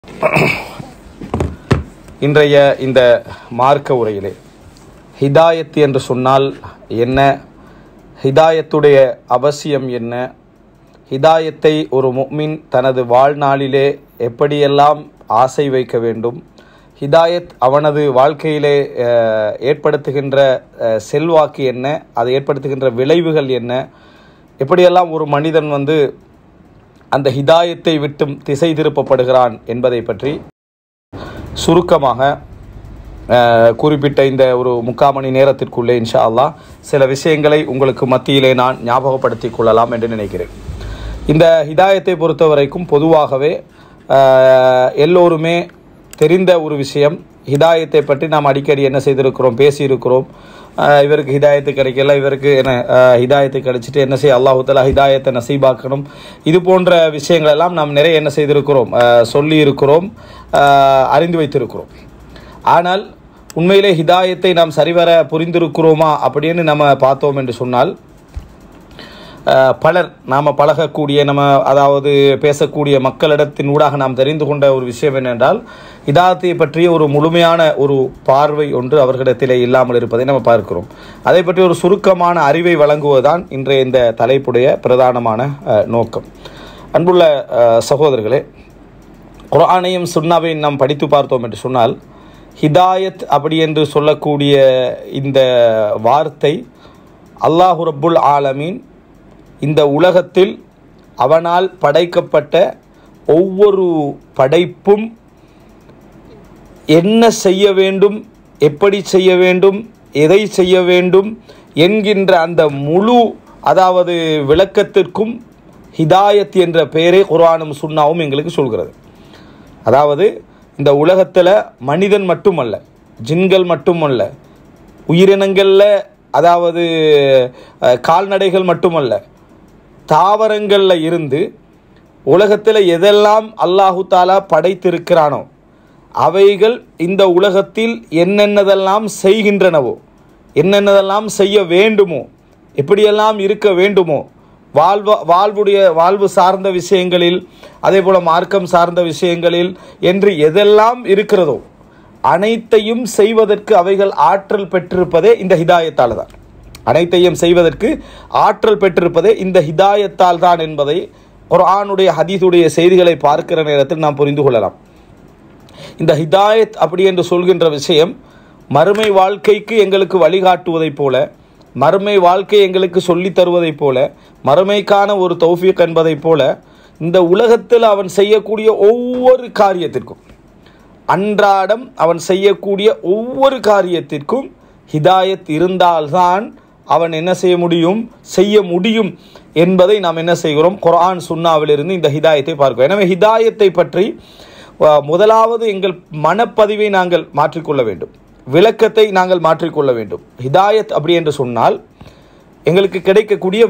இன்றைய இந்த மார்க்க உரையிலே ஹிதாயத் என்று சொன்னால் என்ன, ஹிதாயத்துடைய அவசியம் என்ன, ஹிதாயத்தை ஒரு முஃமின் தனது வாழ்நாளிலே எப்படியெல்லாம் ஆசை வைக்க வேண்டும், ஹிதாயத் அவனது வாழ்க்கையிலே ஏற்படுத்துகின்ற செல்வாக்கு என்ன, அதை ஏற்படுத்துகின்ற விளைவுகள் என்ன, எப்படியெல்லாம் ஒரு மனிதன் அந்த ஹிதாயத்தை விட்டும் திசை திருப்பப்படுகிறான் என்பதை பற்றி சுருக்கமாக குறிப்பிட்ட இந்த ஒரு 3/4 மணி நேரத்திற்குள்ளே இன்ஷா அல்லாஹ் சில விஷயங்களை உங்களுக்கு மத்தியிலே நான் ஞாபகப்படுத்திக் கொள்ளலாம் என்று நினைக்கிறேன். இந்த ஹிதாயத்தை பொறுத்த வரைக்கும் பொதுவாகவே எல்லோருமே தெரிந்த ஒரு விஷயம். ஹிதாயத்தை பற்றி நாம் அடிக்கடி என்ன செய்திருக்கிறோம், பேசியிருக்கிறோம். இவருக்கு ஹிதாயத்து கிடைக்கல, இவருக்கு என்ன ஹிதாயத்து கிடைச்சிட்டு என்ன செய்ய, அல்லாஹு தஆலா ஹிதாயத்தை நசீபாக்கணும். இது போன்ற விஷயங்கள் எல்லாம் நாம் நிறைய என்ன செய்திருக்கிறோம், சொல்லி இருக்கிறோம், அறிந்து வைத்திருக்கிறோம். ஆனால் உண்மையிலே ஹிதாயத்தை நாம் சரிவர புரிந்திருக்கிறோமா அப்படின்னு நம்ம பார்த்தோம் என்று சொன்னால், பலர் நாம் பழகக்கூடிய அதாவது பேசக்கூடிய மக்களிடத்தின் ஊடாக நாம் தெரிந்து கொண்ட ஒரு விஷயம் என்னென்றால், ஹிதாயத்தை பற்றிய ஒரு முழுமையான ஒரு பார்வை ஒன்று அவர்களிடத்திலே இல்லாமல் இருப்பதை நம்ம பார்க்கிறோம். அதை பற்றி ஒரு சுருக்கமான அறிவை வழங்குவதுதான் இன்றைய இந்த தலைப்புடைய பிரதானமான நோக்கம். அன்புள்ள சகோதரர்களே, குர்ஆனையும் சுன்னாவையும் நாம் படித்து பார்த்தோம் என்று சொன்னால், ஹிதாயத் அப்படி என்று சொல்லக்கூடிய இந்த வார்த்தை அல்லாஹு ரப்புல் ஆலமீன் இந்த உலகத்தில் அவனால் படைக்கப்பட்ட ஒவ்வொரு படைப்பும் என்ன செய்ய வேண்டும், எப்படி செய்ய வேண்டும், எதை செய்ய வேண்டும் என்கின்ற அந்த முழு அதாவது விளக்கத்திற்கும் ஹிதாயத் என்ற பெயரை குர்ஆனும் சுன்னாவும் எங்களுக்கு சொல்கிறது. அதாவது இந்த உலகத்தில் மனிதன் மட்டுமல்ல, ஜின்கள் மட்டுமல்ல, உயிரினங்களில் அதாவது கால்நடைகள் மட்டுமல்ல, தாவரங்களில் இருந்து உலகத்தில் எதெல்லாம் அல்லாஹு தஆலா படைத்திருக்கிறானோ அவைகள் இந்த உலகத்தில் என்னென்னதெல்லாம் செய்கின்றனவோ, என்னென்னதெல்லாம் செய்ய வேண்டுமோ, எப்படியெல்லாம் இருக்க வேண்டுமோ, வாழ்வு சார்ந்த விஷயங்களில், அதே போல் மார்க்கம் சார்ந்த விஷயங்களில் என்று எதெல்லாம் இருக்கிறதோ அனைத்தையும் செய்வதற்கு அவைகள் ஆற்றல் பெற்றிருப்பதே இந்த ஹிதாயத்தால் தான். அனைத்தையும் செய்வதற்கு ஆற்றல் பெற்றிருப்பதே இந்த ஹிதாயத்தால் தான் என்பதை குர்ஆனுடைய ஹதீஸுடைய செய்திகளை பார்க்கிற நேரத்தில் நாம் புரிந்து கொள்ளலாம். இந்த ஹிதாயத் அப்படி என்று சொல்கின்ற விஷயம் மறுமை வாழ்க்கைக்கு எங்களுக்கு வழிகாட்டுவதைப் போல, மறுமை வாழ்க்கை எங்களுக்கு சொல்லித் தருவதைப் போல, மறுமைக்கான ஒரு தௌஃபீக் என்பதைப் போல, இந்த உலகத்தில் அவன் செய்யக்கூடிய ஒவ்வொரு காரியத்திற்கும், அன்றாடம் அவன் செய்யக்கூடிய ஒவ்வொரு காரியத்திற்கும் ஹிதாயத் இருந்தால்தான் அவன் என்ன செய்ய முடியும் என்பதை நாம் என்ன செய்கிறோம், குர்ஆன் சுன்னாவிலிருந்து இந்த ஹிதாயத்தை பார்க்கிறோம். எனவே ஹிதாயத்தை பற்றி முதலாவது எங்கள் மனப்பதிவை நாங்கள் மாற்றிக்கொள்ள வேண்டும், விளக்கத்தை நாங்கள் மாற்றிக்கொள்ள வேண்டும். ஹிதாயத் அப்படி என்று சொன்னால் எங்களுக்கு கிடைக்கக்கூடிய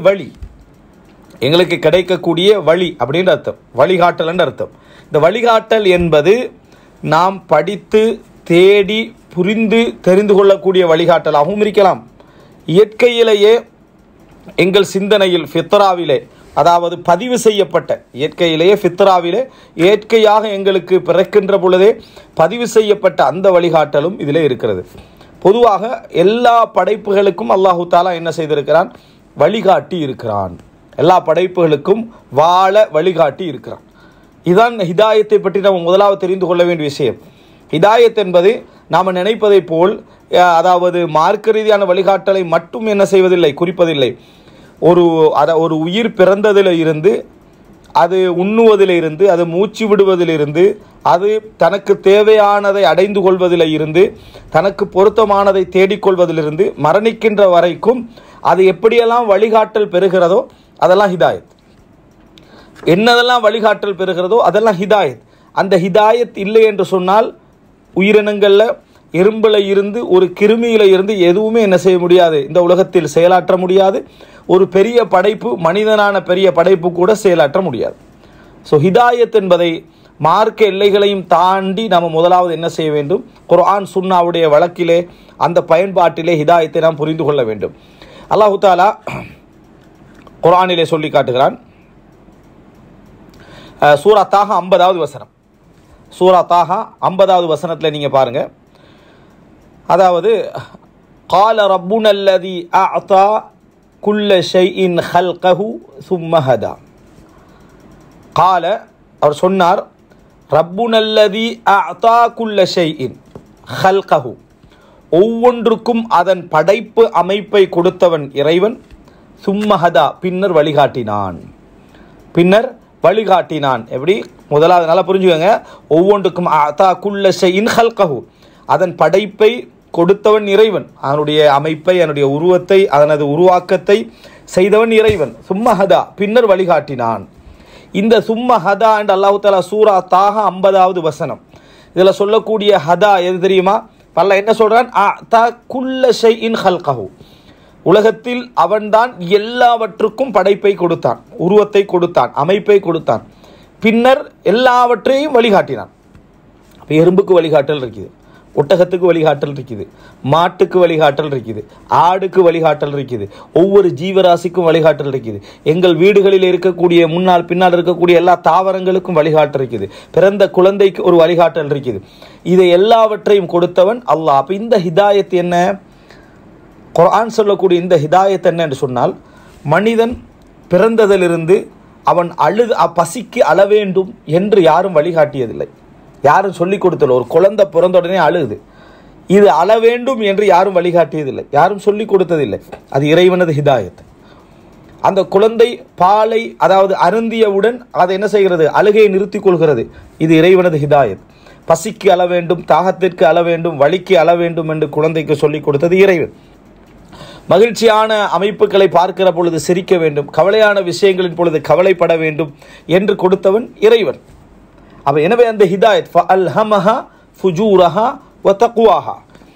வழி அப்படின்ற அர்த்தம், வழிகாட்டல் என்ற அர்த்தம். இந்த வழிகாட்டல் என்பது நாம் படித்து தேடி புரிந்து தெரிந்து கொள்ளக்கூடிய வழிகாட்டலாகவும் இருக்கலாம். இயற்கையிலேயே எங்கள் சிந்தனையில் ஃபித்ராவிலே, அதாவது பதிவு செய்யப்பட்ட இயற்கையிலேயே ஃபித்ராவிலே இயற்கையாக எங்களுக்கு பிறக்கின்ற பொழுதே பதிவு செய்யப்பட்ட அந்த வழிகாட்டலும் இதிலே இருக்கிறது. பொதுவாக எல்லா படைப்புகளுக்கும் அல்லாஹு தஆலா என்ன செய்திருக்கிறான், வழிகாட்டி இருக்கிறான். எல்லா படைப்புகளுக்கும் வாழ வழிகாட்டி இருக்கிறான். இதுதான் ஹிதாயத்தை பற்றி நாம் முதலாவது தெரிந்து கொள்ள வேண்டிய விஷயம். ஹிதாயத் என்பது நாம் நினைப்பதை போல் அதாவது மார்க்க ரீதியான வழிகாட்டலை மட்டும் என்ன செய்வதில்லை, குறிப்பதில்லை. ஒரு உயிர் பிறந்ததில் இருந்து, அது உண்ணுவதில் இருந்து, அது மூச்சு விடுவதிலிருந்து, அது தனக்கு தேவையானதை அடைந்து கொள்வதில் இருந்து, தனக்கு பொருத்தமானதை தேடிக்கொள்வதிலிருந்து மரணிக்கின்ற வரைக்கும் அது எப்படியெல்லாம் வழிகாட்டல் பெறுகிறதோ அதெல்லாம் ஹிதாயத். என்னதெல்லாம் வழிகாட்டல் பெறுகிறதோ அதெல்லாம் ஹிதாயத். அந்த ஹிதாயத் இல்லை என்று சொன்னால் உயிரினங்களில் எறும்பில் இருந்து ஒரு கிருமியில இருந்து எதுவுமே என்ன செய்ய முடியாது, இந்த உலகத்தில் செயலாற்ற முடியாது. ஒரு பெரிய படைப்பு, மனிதனான பெரிய படைப்பு கூட செயலாற்ற முடியாது. ஸோ ஹிதாயத் என்பதை மார்க்க எல்லைகளையும் தாண்டி நாம் முதலாவது என்ன செய்ய வேண்டும், குர்ஆன் சுன்னாவுடைய வழக்கிலே அந்த பயன்பாட்டிலே ஹிதாயத்தை நாம் புரிந்து கொள்ள வேண்டும். அல்லாஹு தஆலா குர்ஆனிலே சொல்லி காட்டுகிறான். சூரா தாஹா 50வது வசனம், சூரா தாஹா 50வது வசனத்தில் நீங்கள் பாருங்கள். அதாவது قال ربنا الذي أعطى كل شيء خلقه ثم هدى. قال அவர் சொன்னார், ربنا الذي أعطى كل شيء خلقه, ஒவ்வொன்றுக்கும் அதன் படைப்பு அமைப்பை கொடுத்தவன் இறைவன். சும்ம ஹதா, பின்னர் வழிகாட்டினான். பின்னர் வழிகாட்டினான். எப்படி? முதலாவது நல்லா புரிஞ்சுக்கோங்க. ஒவ்வொன்றுக்கும் அத்தா குல்ல ஷைஇன் ஹல்கஹு, அதன் படைப்பை கொடுத்தவன் இறைவன். அதனுடைய அமைப்பை, அதனுடைய உருவத்தை, அதனது உருவாக்கத்தை செய்தவன் இறைவன். சும்ம ஹதா, பின்னர் வழிகாட்டினான். இந்த சும்ம ஹதா என்று அல்லாஹ் தஆலா சூரா தாஹா 50வது வசனம் இதில் சொல்லக்கூடிய ஹதா எது தெரியுமா? அல்லாஹ் என்ன சொல்றான்? அத்தா குல்ல ஷைஇன் ஹல்கஹு, உலகத்தில் அவன்தான் எல்லாவற்றுக்கும் படைப்பை கொடுத்தான், உருவத்தை கொடுத்தான், அமைப்பை கொடுத்தான். பின்னர் எல்லாவற்றையும் வழிகாட்டினான். இப்போ எறும்புக்கு வழிகாட்டல் இருக்குது, ஒட்டகத்துக்கு வழிகாட்டல் இருக்குது, மாட்டுக்கு வழிகாட்டல் இருக்குது, ஆடுக்கு வழிகாட்டல் இருக்குது, ஒவ்வொரு ஜீவராசிக்கும் வழிகாட்டல் இருக்குது. எங்கள் வீடுகளில் இருக்கக்கூடிய முன்னால் பின்னால் இருக்கக்கூடிய எல்லா தாவரங்களுக்கும் வழிகாட்டல் இருக்குது. பிறந்த குழந்தைக்கு ஒரு வழிகாட்டல் இருக்குது. இதை எல்லாவற்றையும் கொடுத்தவன் அல்லாஹ். அப்போ இந்த ஹிதாயத் என்ன? குர்ஆன் சொல்லக்கூடிய இந்த ஹிதாயத் என்ன என்று சொன்னால், மனிதன் பிறந்ததிலிருந்து அவன் பசிக்கு அழ வேண்டும் என்று யாரும் வழிகாட்டியதில்லை, யாரும் சொல்லிக் கொடுத்ததில்லை. ஒரு குழந்தை பிறந்த உடனே அழுகுது, இது அழ வேண்டும் என்று யாரும் வழிகாட்டியதில்லை, யாரும் சொல்லிக் கொடுத்ததில்லை. அது இறைவனது ஹிதாயத். அந்த குழந்தை பாலை அதாவது அருந்தியவுடன் அதை என்ன செய்கிறது? அழுகையை நிறுத்திக் கொள்கிறது. இது இறைவனது ஹிதாயத். பசிக்கு அழ வேண்டும், தாகத்திற்கு அழ வேண்டும், வலிக்கு அழ வேண்டும் என்று குழந்தைக்கு சொல்லிக் கொடுத்தது இறைவன். மகிழ்ச்சியான அமைப்புகளை பார்க்கிற பொழுது சிரிக்க வேண்டும், கவலையான விஷயங்களின் பொழுது கவலைப்பட வேண்டும் என்று கொடுத்தவன் இறைவன். அப்ப எனவே அந்த ஹிதாயத் ஃபஅல்ஹமஹா ஃபுஜூரஹா வ தக்வாஹா,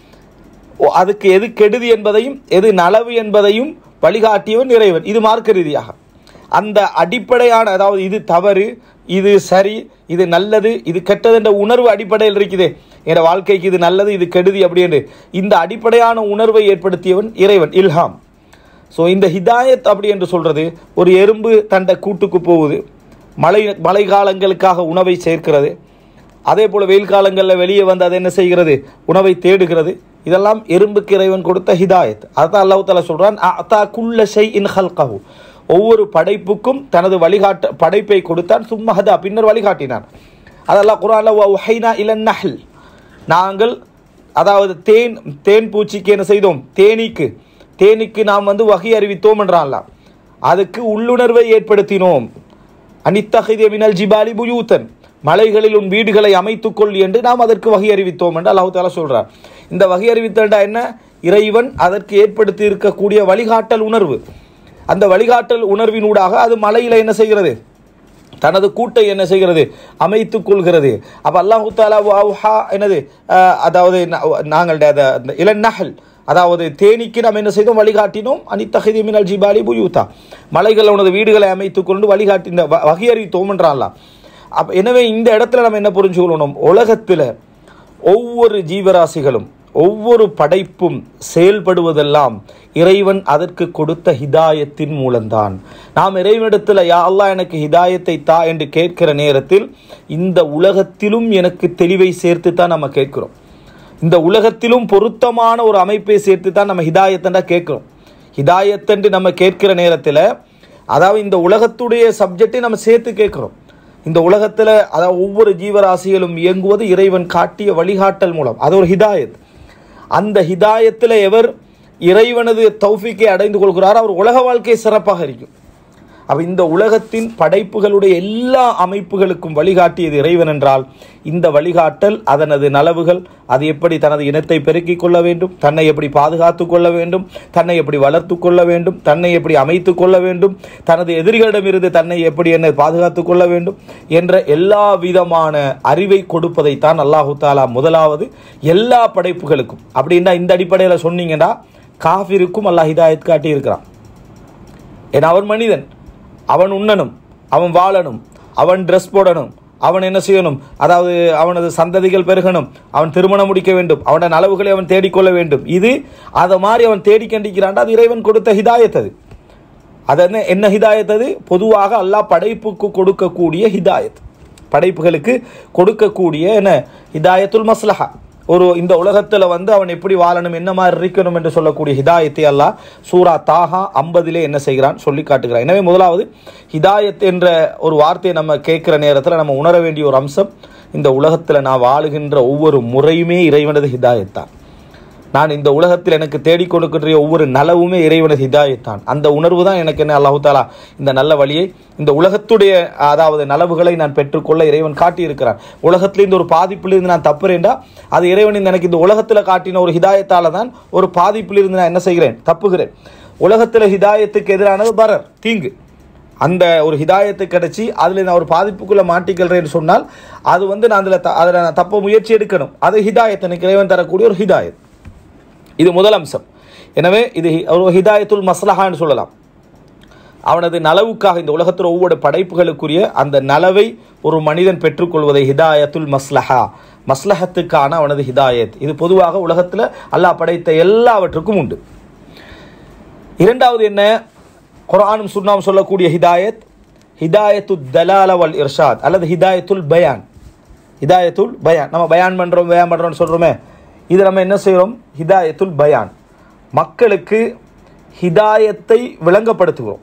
அதுக்கு எது கெடுதி என்பதையும் எது நலவு என்பதையும் வழிகாட்டியவன் இறைவன். இது மார்க்க ரீதியாக அந்த அடிப்படையான, அதாவது இது தவறு, இது சரி, இது நல்லது, இது கெட்டது என்ற உணர்வு அடிப்படையில் இருக்குது. என் வாழ்க்கைக்கு இது நல்லது, இது கெடுதி அப்படி என்று இந்த அடிப்படையான உணர்வை ஏற்படுத்தியவன் இறைவன், இல்ஹாம். ஸோ இந்த ஹிதாயத் அப்படி என்று சொல்றது, ஒரு எறும்பு தண்ட கூட்டுக்கு போகுது, மழை காலங்களுக்காக உணவை சேர்க்கிறது, அதே போல் வெயில் காலங்களில் வெளியே வந்து அதை என்ன செய்கிறது? உணவை தேடுகிறது. இதெல்லாம் எறும்புக்கு இறைவன் கொடுத்த ஹிதாயத். அதான் அல்லாஹ் தஆலா சொல்றான், அத்தா குல்ல ஷைஇன் ஹல்கஹு, ஒவ்வொரு படைப்புக்கும் தனது படைப்பை கொடுத்தான். சும்ம ஹதா, பின்னர் வழிகாட்டினான். அதெல்லாம் குர்ஆன்ல வஹைனா இலன் நஹ்ல், நாங்கள் அதாவது தேன் பூச்சிக்கு என்ன செய்தோம்? தேனீக்கு நாம் வந்து வகை அறிவித்தோம் என்றான்ல, அதுக்கு உள்ளுணர்வை ஏற்படுத்தினோம். அனித்தஹித மினல் ஜிபாலி புயூதன், மலைகளில் உன் வீடுகளை அமைத்துக்கொள் என்று நாம் அதற்கு வகை அறிவித்தோம் என்று அல்லாஹ் தஆலா சொல்றார். இந்த வகை அறிவித்தல்டா என்ன? இறைவன் அதற்கு ஏற்படுத்தி இருக்கக்கூடிய வழிகாட்டல் உணர்வு. அந்த வழிகாட்டல் உணர்வினூடாக அது மலையில என்ன செய்கிறது? தனது கூட்டை என்ன செய்கிறது? அமைத்துக் கொள்கிறது. அப்ப அல்லாஹ் தஆலா என்னது, அதாவது நாங்கள் இலன் நஹல், அதாவது தேனீக்கு நாம் என்ன செய்தோம்? வழிகாட்டினோம். அனித்தஹித மினல் ஜிபாலி புயூதா, மலைகள் உனது வீடுகளை அமைத்துக் கொண்டு வழிகாட்டி இந்த வகை அறிவித்தோம் என்றான்லாம். அப்ப எனவே இந்த இடத்துல நம்ம என்ன புரிஞ்சுக்கொள்ளணும்? உலகத்தில் ஒவ்வொரு ஜீவராசிகளும் ஒவ்வொரு படைப்பும் செயல்படுவதெல்லாம் இறைவன் அதற்கு கொடுத்த ஹிதாயத்தின் மூலம்தான். நாம் இறைவனிடத்தில் யா அல்லாஹ் எனக்கு ஹிதாயத்தை தா என்று கேட்கிற நேரத்தில் இந்த உலகத்திலும் எனக்கு தெளிவை சேர்த்து தான் நம்ம கேட்கிறோம். இந்த உலகத்திலும் பொருத்தமான ஒரு அமைப்பை சேர்த்து தான் நம்ம ஹிதாயத்தண்டா கேட்கிறோம். ஹிதாயத்தன்று நம்ம கேட்கிற நேரத்தில் அதாவது இந்த உலகத்துடைய சப்ஜெக்டை நம்ம சேர்த்து கேட்கிறோம். இந்த உலகத்தில் அதாவது ஒவ்வொரு ஜீவராசிகளும் இயங்குவது இறைவன் காட்டிய வழிகாட்டல் மூலம், அது ஒரு ஹிதாயத். அந்த ஹிதாயத்தில் எவர் இறைவனது தௌஃபீக்கை அடைந்து கொள்கிறார், அவர் உலக வாழ்க்கை சிறப்பாக இருக்கும். அப்போ இந்த உலகத்தின் படைப்புகளுடைய எல்லா அமைப்புகளுக்கும் வழிகாட்டியது இறைவன் என்றால், இந்த வழிகாட்டல் அதனது நலவுகள், அது எப்படி தனது இனத்தை பெருக்கிக் கொள்ள வேண்டும், தன்னை எப்படி பாதுகாத்து கொள்ள வேண்டும், தன்னை எப்படி வளர்த்து கொள்ள வேண்டும், தன்னை எப்படி அமைத்து கொள்ள வேண்டும், தனது எதிரிகளிடமிருந்து தன்னை எப்படி என்ன பாதுகாத்து கொள்ள வேண்டும் என்ற எல்லா விதமான அறிவை கொடுப்பதைத்தான் அல்லாஹு தாலா முதலாவது எல்லா படைப்புகளுக்கும். அப்படின்னா இந்த அடிப்படையில் சொன்னீங்கன்னா காஃபிருக்கும் அல்லாஹ் ஹிதாயத் காட்டி இருக்கிறான். ஏன்னா அவன் மனிதன், அவன் உண்ணணும், அவன் வாழணும், அவன் ட்ரெஸ் போடணும், அவன் என்ன செய்யணும், அதாவது அவனது சந்ததிகள் பெருகணும், அவன் திருமணம் முடிக்க வேண்டும், அவனோட நலவுகளை அவன் தேடிக்கொள்ள வேண்டும். இது அதை மாதிரி அவன் தேடி கண்டிக்கிறான். அது இறைவன் கொடுத்த ஹிதாயத். அது என்ன ஹிதாயத்? அது பொதுவாக அல்லாஹ் படைப்புக்கு கொடுக்கக்கூடிய ஹிதாயத். படைப்புகளுக்கு கொடுக்கக்கூடிய என்ன ஹிதாயத்துல் மஸ்லஹா. இந்த உலகத்தில் வந்து அவன் எப்படி வாழணும், என்ன மாதிரி இருக்கணும் என்று சொல்லக்கூடிய ஹிதாயத்தை அல்லாஹ் சூரா தாஹா 50 என்ன செய்கிறான் சொல்லி காட்டுகிறான். எனவே முதலாவது ஹிதாயத் என்ற ஒரு வார்த்தையை நம்ம கேட்கிற நேரத்தில் நம்ம உணர வேண்டிய ஒரு அம்சம், இந்த உலகத்தில் நான் வாழுகின்ற ஒவ்வொரு முறையுமே இறைவனது ஹிதாயத் தான். நான் இந்த உலகத்தில் எனக்கு தேடிக் கொடுக்கின்ற ஒவ்வொரு நலவுமே இறைவனது ஹிதாயத்தான். அந்த உணர்வு தான் எனக்கு என்ன அல்லாஹு தாலா இந்த நல்ல வழியை, இந்த உலகத்துடைய அதாவது நலவுகளை நான் பெற்றுக்கொள்ள இறைவன் காட்டியிருக்கிறான். உலகத்திலிருந்து ஒரு பாதிப்பிலிருந்து நான் தப்புறேன்டா அது இறைவன் எனக்கு இந்த உலகத்தில் காட்டின ஒரு ஹிதாயத்தால தான் ஒரு பாதிப்பிலிருந்து நான் என்ன செய்கிறேன், தப்புகிறேன். உலகத்தில் ஹிதாயத்துக்கு எதிரானது பரர், தீங்கு. அந்த ஒரு ஹிதாயத்தை கிடைச்சி அதில் நான் ஒரு பாதிப்புக்குள்ளே மாட்டிக்கிறேன்னு சொன்னால் அது வந்து நான் அதில் நான் தப்ப முயற்சி எடுக்கணும். அது ஹிதாயத், எனக்கு இறைவன் தரக்கூடிய ஒரு ஹிதாயத். இது முதல் அம்சம். எனவே இது ஒரு ஹிதாயத்துல் மஸ்லஹான்னு சொல்லலாம். அவனது நலவுக்காக இந்த உலகத்தில் ஒவ்வொரு படைப்புகளுக்குரிய அந்த நலவை ஒரு மனிதன் பெற்றுக்கொள்வதை ஹிதாயத்துல் மஸ்லஹா, மஸ்லஹத்துக்கான அவனது ஹிதாயத். இது பொதுவாக உலகத்தில் அல்லாஹ் படைத்த எல்லாவற்றுக்கும் உண்டு. இரண்டாவது என்ன, குர்ஆனும் சுன்னாவும் சொல்லக்கூடிய ஹிதாயத், ஹிதாயத்துல் தலால வல் இர்ஷாத் அல்லது ஹிதாயத்துல் பயான். ஹிதாயத்துல் பயான், நம்ம பயான் பண்ணுறோம்னு சொல்கிறோமே, இது நம்ம என்ன செய்கிறோம், ஹிதாயத்துல் பயான். மக்களுக்கு ஹிதாயத்தை விளங்கப்படுத்துகிறோம்.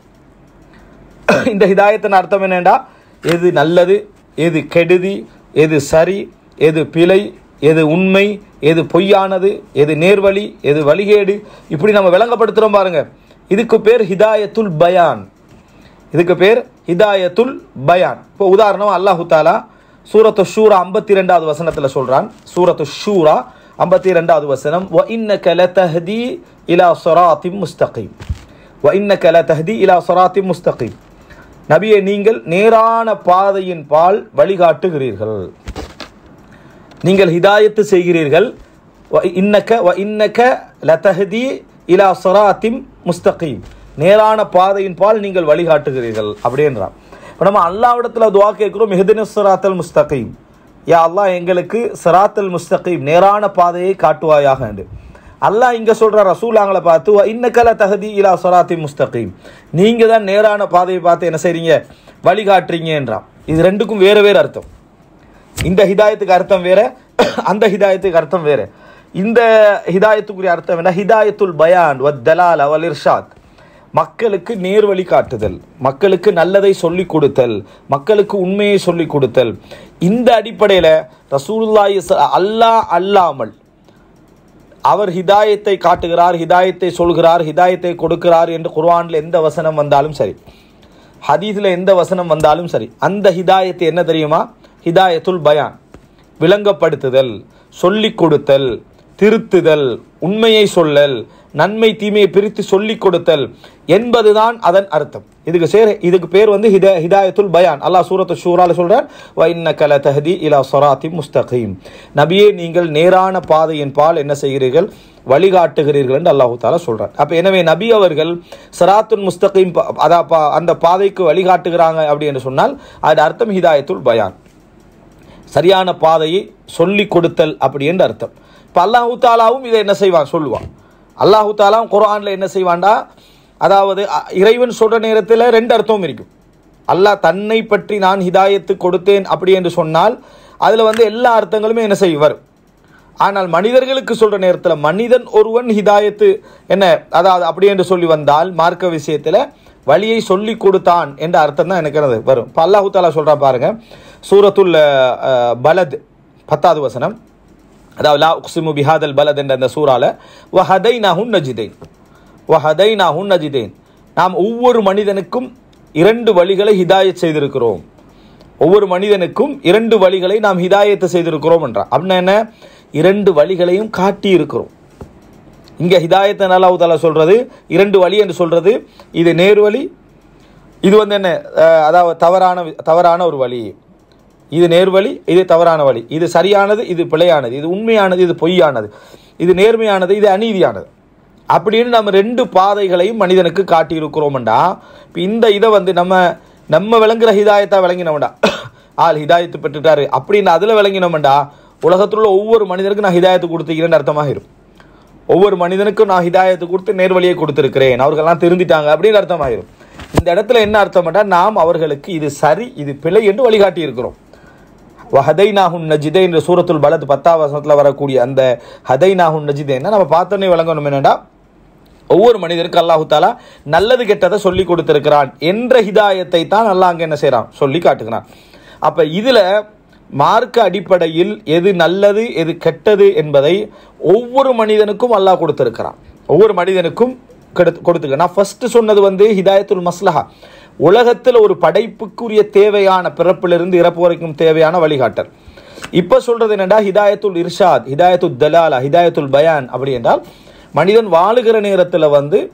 இந்த ஹிதாயத்தின் அர்த்தம் என்னென்னா, எது நல்லது, எது கெடுதி, எது சரி, எது பிழை, எது உண்மை, எது பொய்யானது, எது நேர்வழி, எது வழிகேடு, இப்படி நம்ம விளங்கப்படுத்துகிறோம் பாருங்க. இதுக்கு பேர் ஹிதாயத்துல் பயான். இதுக்கு பேர் ஹிதாயத்துல் பயான். இப்போ உதாரணம் அல்லாஹு தாலா சூரத்து ஷூரா 52வது வசனத்தில் சொல்கிறான். சூரத்து ஷூரா 52வது வசனம், வ இன்னக லதஹ்தி இலா ஸிராத்தின் முஸ்தகீம். வ இன்னக லதஹ்தி இலா ஸிராத்தின் முஸ்தகீம். நபியே, நீங்கள் நேரான பாதையின் பால் வழிகாட்டுகிறீர்கள், நீங்கள் ஹிதாயத்து செய்கிறீர்கள். வ இன்னக லதஹ்தி இலா ஸிராத்தின் முஸ்தகீம், நேரான பாதையின் பால் நீங்கள் வழிகாட்டுகிறீர்கள் அப்படின்றான். இப்போ நம்ம அல்லாஹ்விடத்தில் துஆ கேட்குறோம், இஹ்தினஸ் ஸிராத்தல் முஸ்தகீம், யா அல்லாஹ் எங்களுக்கு ஸிராத்தல் முஸ்தகீம், நேரான பாதையை காட்டுவாயாக என்று. அல்லாஹ் இங்கே சொல்கிற ரசூலாங்களை பார்த்து இன்னக லதஹ்தி இலா ஸிராத்தின் முஸ்தகீம், நீங்கள் தான் நேரான பாதையை பார்த்து என்ன செய்கிறீங்க, வழிகாட்டுறீங்க என்றான். இது ரெண்டுக்கும் வேறு வேறு அர்த்தம். இந்த ஹிதாயத்துக்கு அர்த்தம் வேறு, அந்த ஹிதாயத்துக்கு அர்த்தம் வேறு. இந்த ஹிதாயத்துக்குரிய அர்த்தம் என்ன, ஹிதாயத்துல் பயான் வத் தலால வல் இர்ஷாத், மக்களுக்கு நேர்வழி காட்டுதல், மக்களுக்கு நல்லதை சொல்லிக் கொடுத்தல், மக்களுக்கு உண்மையை சொல்லிக் கொடுத்தல். இந்த அடிப்படையில் ரசூலுல்லாஹி அல்லாஹ் அல்லாமல் அவர் ஹிதாயத்தை காட்டுகிறார், ஹிதாயத்தை சொல்கிறார், ஹிதாயத்தை கொடுக்கிறார் என்று குர்ஆனில் எந்த வசனம் வந்தாலும் சரி, ஹதீஸில் எந்த வசனம் வந்தாலும் சரி, அந்த ஹிதாயத்தை என்ன தெரியுமா, ஹிதாயத்துல் பயான், விளங்கப்படுத்துதல், சொல்லிக் கொடுத்தல், திருத்துதல், உண்மையை சொல்லல், நன்மை தீமையை பிரித்து சொல்லிக் கொடுத்தல் என்பதுதான் அதன் அர்த்தம். இதுக்கு பேர் வந்து ஹிதாயத்துல் பயான். அல்லாஹ் சூரத்து ஷூரால சொல்றான், வ இன்னக லதஹ்தி இலா ஸிராத்தின் முஸ்தகீம், நபியே நீங்கள் நேரான பாதையின் பால் என்ன செய்கிறீர்கள், வழிகாட்டுகிறீர்கள் என்று அல்லாஹு தாலா சொல்றான். அப்ப எனவே நபி அவர்கள் ஸிராத்துல் முஸ்தகீம் அந்த பாதைக்கு வழிகாட்டுகிறாங்க அப்படி என்று சொன்னால் அது அர்த்தம் ஹிதாயத்துல் பயான், சரியான பாதையை சொல்லிக் கொடுத்தல் அப்படி என்று அர்த்தம். இப்போ அல்லாஹு தாலாவும் இதை என்ன செய்வான் சொல்லுவான். அல்லாஹு தாலாம் குர்ஆனில் என்ன செய்வான்டா, அதாவது இறைவன் சொல்கிற நேரத்தில் ரெண்டு அர்த்தமும் இருக்கும். அல்லாஹ் தன்னை பற்றி நான் ஹிதாயத்து கொடுத்தேன் அப்படி என்று சொன்னால் அதில் வந்து எல்லா அர்த்தங்களுமே என்ன செய்வார். ஆனால் மனிதர்களுக்கு சொல்கிற நேரத்தில் மனிதன் ஒருவன் ஹிதாயத்து என்ன, அதாவது அப்படி என்று சொல்லி வந்தால் மார்க்க விஷயத்தில் வழியை சொல்லி கொடுத்தான் என்ற அர்த்தம் தான் எனக்கு வரும். இப்போ அல்லாஹு தாலா சொல்கிறா பாருங்க, சூரத்துல் பலத் 10வது வசனம், அதாவது லா உக்ஸிமு பிஹாதல் பலத் என்ற அந்த சூறால வஹதைனாஹு நஜிதைன், வஹதைனாஹு நஜிதைன், நாம் ஒவ்வொரு மனிதனுக்கும் 2 வழிகளை ஹிதாயத் செய்திருக்கிறோம், ஒவ்வொரு மனிதனுக்கும் 2 வழிகளை நாம் ஹிதாயத்தை செய்திருக்கிறோம் என்றார். அப்படின்னா என்ன, 2 வழிகளையும் காட்டி இருக்கிறோம். இங்கே ஹிதாயத்தை அல்லாஹ் தஆலா சொல்றது 2 வழி என்று சொல்றது, இது நேர்வழி, இது வந்து என்ன, அதாவது தவறான ஒரு வழி, இது நேர்வழி, இது தவறான வழி, இது சரியானது, இது பிழையானது, இது உண்மையானது, இது பொய்யானது, இது நேர்மையானது, இது அநீதியானது, அப்படின்னு நம்ம 2 பாதைகளையும் மனிதனுக்கு காட்டியிருக்கிறோம்டா. இப்போ இந்த இதை வந்து நம்ம விளங்குற ஹிதாயத்தா விளங்கினோம்டா, ஆள் ஹிதாயத்து பெற்றுட்டாரு அப்படின்னு அதில் விளங்கினோம்டா, உலகத்தில் உள்ள ஒவ்வொரு மனிதனுக்கும் நான் ஹிதாயத்து கொடுத்துக்கிறேன்னு அர்த்தமாக இருக்கும். ஒவ்வொரு மனிதனுக்கும் நான் ஹிதாயத்து கொடுத்து நேர்வழியை கொடுத்துருக்கிறேன், அவர்கள்லாம் திருந்திட்டாங்க அப்படின்னு அர்த்தமாயிரும். இந்த இடத்துல என்ன அர்த்தம்டா, நாம் அவர்களுக்கு இது சரி இது பிழை என்று வழிகாட்டி இருக்கிறோம். ஹதைனாஹுன் நஜிதே என்ற சூரத்துல் பலத் 10வது வசனத்தில் வரக்கூடிய அந்த ஹதைனாஹுன் நஜிதேன்னா நம்ம பார்த்தோன்னே விளங்கணும் என்னடா, ஒவ்வொரு மனிதருக்கு அல்லாஹு தாலா நல்லது கெட்டதை சொல்லி கொடுத்திருக்கிறான் என்ற ஹிதாயத்தை தான் அல்லாஹ் அங்கே என்ன செய்கிறான், சொல்லி காட்டுகிறான். அப்போ இதில் மார்க்க அடிப்படையில் எது நல்லது எது கெட்டது என்பதை ஒவ்வொரு மனிதனுக்கும் அல்லாஹ் கொடுத்திருக்கிறான். ஒவ்வொரு மனிதனுக்கும் கொடுத்துருக்க. நான் ஃபர்ஸ்ட் சொன்னது ஹிதாயத்துல் மஸ்லஹா, உலகத்தில் ஒரு படைப்புக்குரிய தேவையான பிறப்பிலிருந்து இறப்பு வரைக்கும் தேவையான வழிகாட்டல். இப்போ சொல்றது என்னடா, ஹிதாயத்துல் இர்ஷாத், ஹிதாயத்துல் தலாலா, ஹிதாயத்துல் பயான். அப்படி என்றால் மனிதன் வாழுகிற நேரத்தில்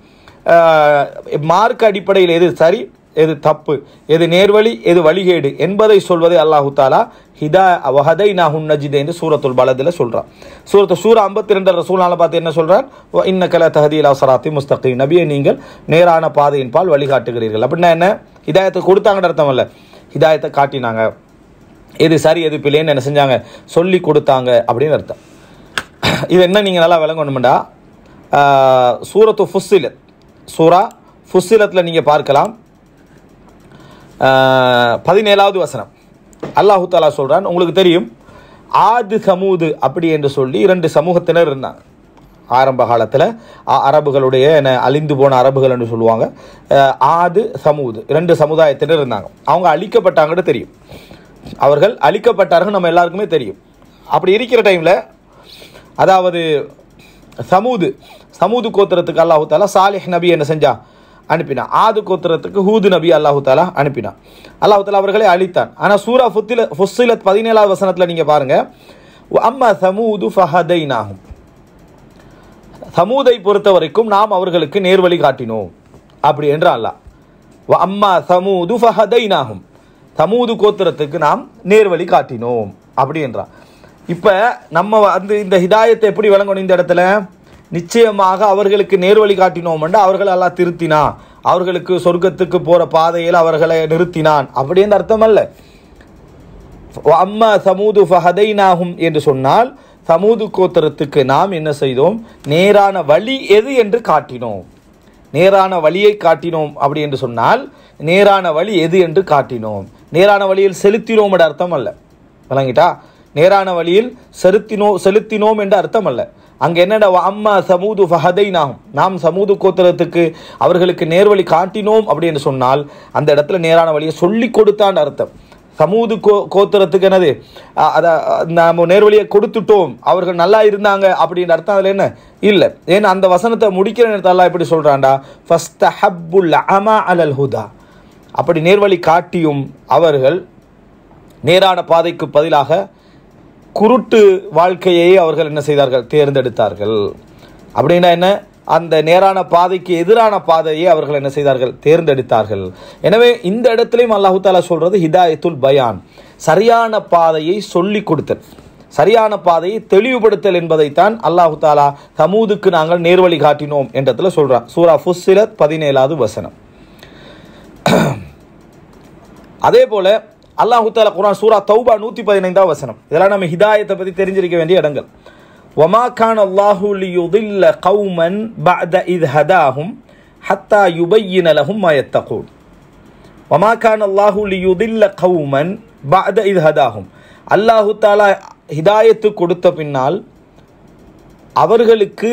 மார்க்க அடிப்படையில் எது சரி எது தப்பு, எது நேர்வழி எது வழிகேடு என்பதை சொல்வதை அல்லாஹு தாலா ஹதைனாஹுன் நஜிதே என்று சூரத்துல் பலதில் சொல்கிறான். சூரா 52 ரசூலுல்லாஹ் பார்த்து என்ன சொல்கிறான், இன்னக லதஹ்தி இலா ஸிராத்தின் முஸ்தகீம், நபியே நீங்கள் நேரான பாதையின் பால் வழிகாட்டுகிறீர்கள். அப்படின்னா என்ன, ஹிதாயத்தை கொடுத்தாங்கன்னு அர்த்தம் இல்லை, ஹிதாயத்தை காட்டினாங்க, எது சரி எது பிள்ளைன்னு என்ன செஞ்சாங்க சொல்லி கொடுத்தாங்க அப்படின்னு அர்த்தம். இது என்ன நீங்கள் நல்லா விளங்கணும்டா, சூரத்து ஃபுஸ்ஸிலத், சூரா ஃபுஸ்ஸிலத்தில் நீங்கள் பார்க்கலாம் 17வது வசனம். அல்லாஹு தாலா சொல்கிறான், உங்களுக்கு தெரியும் ஆது சமூது அப்படி என்று சொல்லி 2 சமூகத்தினர் இருந்தாங்க ஆரம்ப காலத்தில். அரபுகளுடைய அழிந்து போன அரபுகள் என்று சொல்லுவாங்க. ஆது சமூது 2 சமுதாயத்தினர் இருந்தாங்க. அவங்க அழிக்கப்பட்டாங்கன்னு தெரியும், அவர்கள் அழிக்கப்பட்டார்கள் நம்ம எல்லாருக்குமே தெரியும். அப்படி இருக்கிற டைமில் அதாவது சமூது கோத்திரத்துக்கு அல்லாஹு தாலா சாலிஹ் நபி என்ன செஞ்சா அனுப்பினா, ஆது கோத்திரத்துக்கு ஹூது நபி அல்லாஹு தாலா அனுப்பினான். அல்லாஹு தாலா அவர்களை அழித்தான். ஆனால் சூரா ஃபுஸ்ஸிலத் 17வது வசனத்தில் நீங்கள் பாருங்க, அம்மா சமூது ஃபஹதைனாஹும், சமூதை பொறுத்த வரைக்கும் நாம் அவர்களுக்கு நேர்வழி காட்டினோம் அப்படி என்றான் அல்லாஹ். அம்மா சமூது ஃபஹதைனாஹும், சமூது கோத்திரத்துக்கு நாம் நேர்வழி காட்டினோம் அப்படி என்றான். இப்போ நம்ம இந்த ஹிதாயத்தை எப்படி விளங்கணும் இந்த இடத்துல, நிச்சயமாக அவர்களுக்கு நேர்வழி காட்டினோம் என்று அவர்கள் அல்லாஹ் திருத்தினான், அவர்களுக்கு சொர்க்கத்துக்கு போகிற பாதையில் அவர்களை நிறுத்தினான் அப்படின்னு அர்த்தம் அல்ல. அம்மா சமூது ஃபஹதைனாஹும் என்று சொன்னால் சமூது கோத்திரத்துக்கு நாம் என்ன செய்தோம், நேரான வழி எது என்று காட்டினோம், நேரான வழியை காட்டினோம். அப்படி என்று சொன்னால் நேரான வழி எது என்று காட்டினோம், நேரான வழியில் செலுத்தினோம் என்ற அர்த்தம் அல்ல. விளங்கிட்டா, நேரான வழியில் செலுத்தினோம் என்ற அர்த்தம் அல்ல. அங்கே என்னடா, அம்மா சமூது ஃபஹதைனாஹும், நாம் சமூது கோத்திரத்துக்கு அவர்களுக்கு நேர்வழி காட்டினோம் அப்படின்னு சொன்னால் அந்த இடத்துல நேரான வழியை சொல்லி கொடுத்தான்னு அர்த்தம். சமூது கோத்திரத்துக்கு என்னது, அதை நம்ம நேர்வழியை கொடுத்துட்டோம், அவர்கள் நல்லா இருந்தாங்க அப்படின்ற அர்த்தம் அதில் என்ன இல்லை. ஏன்னா அந்த வசனத்தை முடிக்கிற நேரத்தில் அல்லாஹ் எப்படி சொல்கிறான்டா, ஃபஸ்தஹப்புல் அமா அலல் ஹுதா, அப்படி நேர்வழி காட்டியும் அவர்கள் நேரான பாதைக்கு பதிலாக குருட்டு வாழ்க்கையை அவர்கள் என்ன செய்தார்கள், தேர்ந்தெடுத்தார்கள். அப்படின்னா என்ன, அந்த நேரான பாதைக்கு எதிரான பாதையை அவர்கள் என்ன செய்தார்கள், தேர்ந்தெடுத்தார்கள். எனவே இந்த இடத்துலையும் அல்லாஹு தாலா சொல்றது ஹிதாயத்துல் பயான், சரியான பாதையை சொல்லி கொடுத்தல், சரியான பாதையை தெளிவுபடுத்தல் என்பதைத்தான் அல்லாஹு தாலா சமூதுக்கு நாங்கள் நேர்வழி காட்டினோம் என்றதுல சொல்றான். சூரா ஃபுஸ்ஸிலத் 17வது வசனம். அதே போல அல்லாஹு தாலா குர்ஆன் சூரா தௌபா 115வது வசனம். இதெல்லாம் நம்ம ஹிதாயத்தை பற்றி தெரிஞ்சிருக்க வேண்டிய இடங்கள். வமா கான அல்லாஹு லியுதில்ல கௌமன் பஅத இத் ஹதாஹும் ஹத்தா யுபய்யின லஹும் மா யத்தகூன். வமா கான அல்லாஹு லியுதில்ல கௌமன் பஅத இத் ஹதாஹும், அல்லாஹு தாலா ஹிதாயத்து கொடுத்த பின்னால் அவர்களுக்கு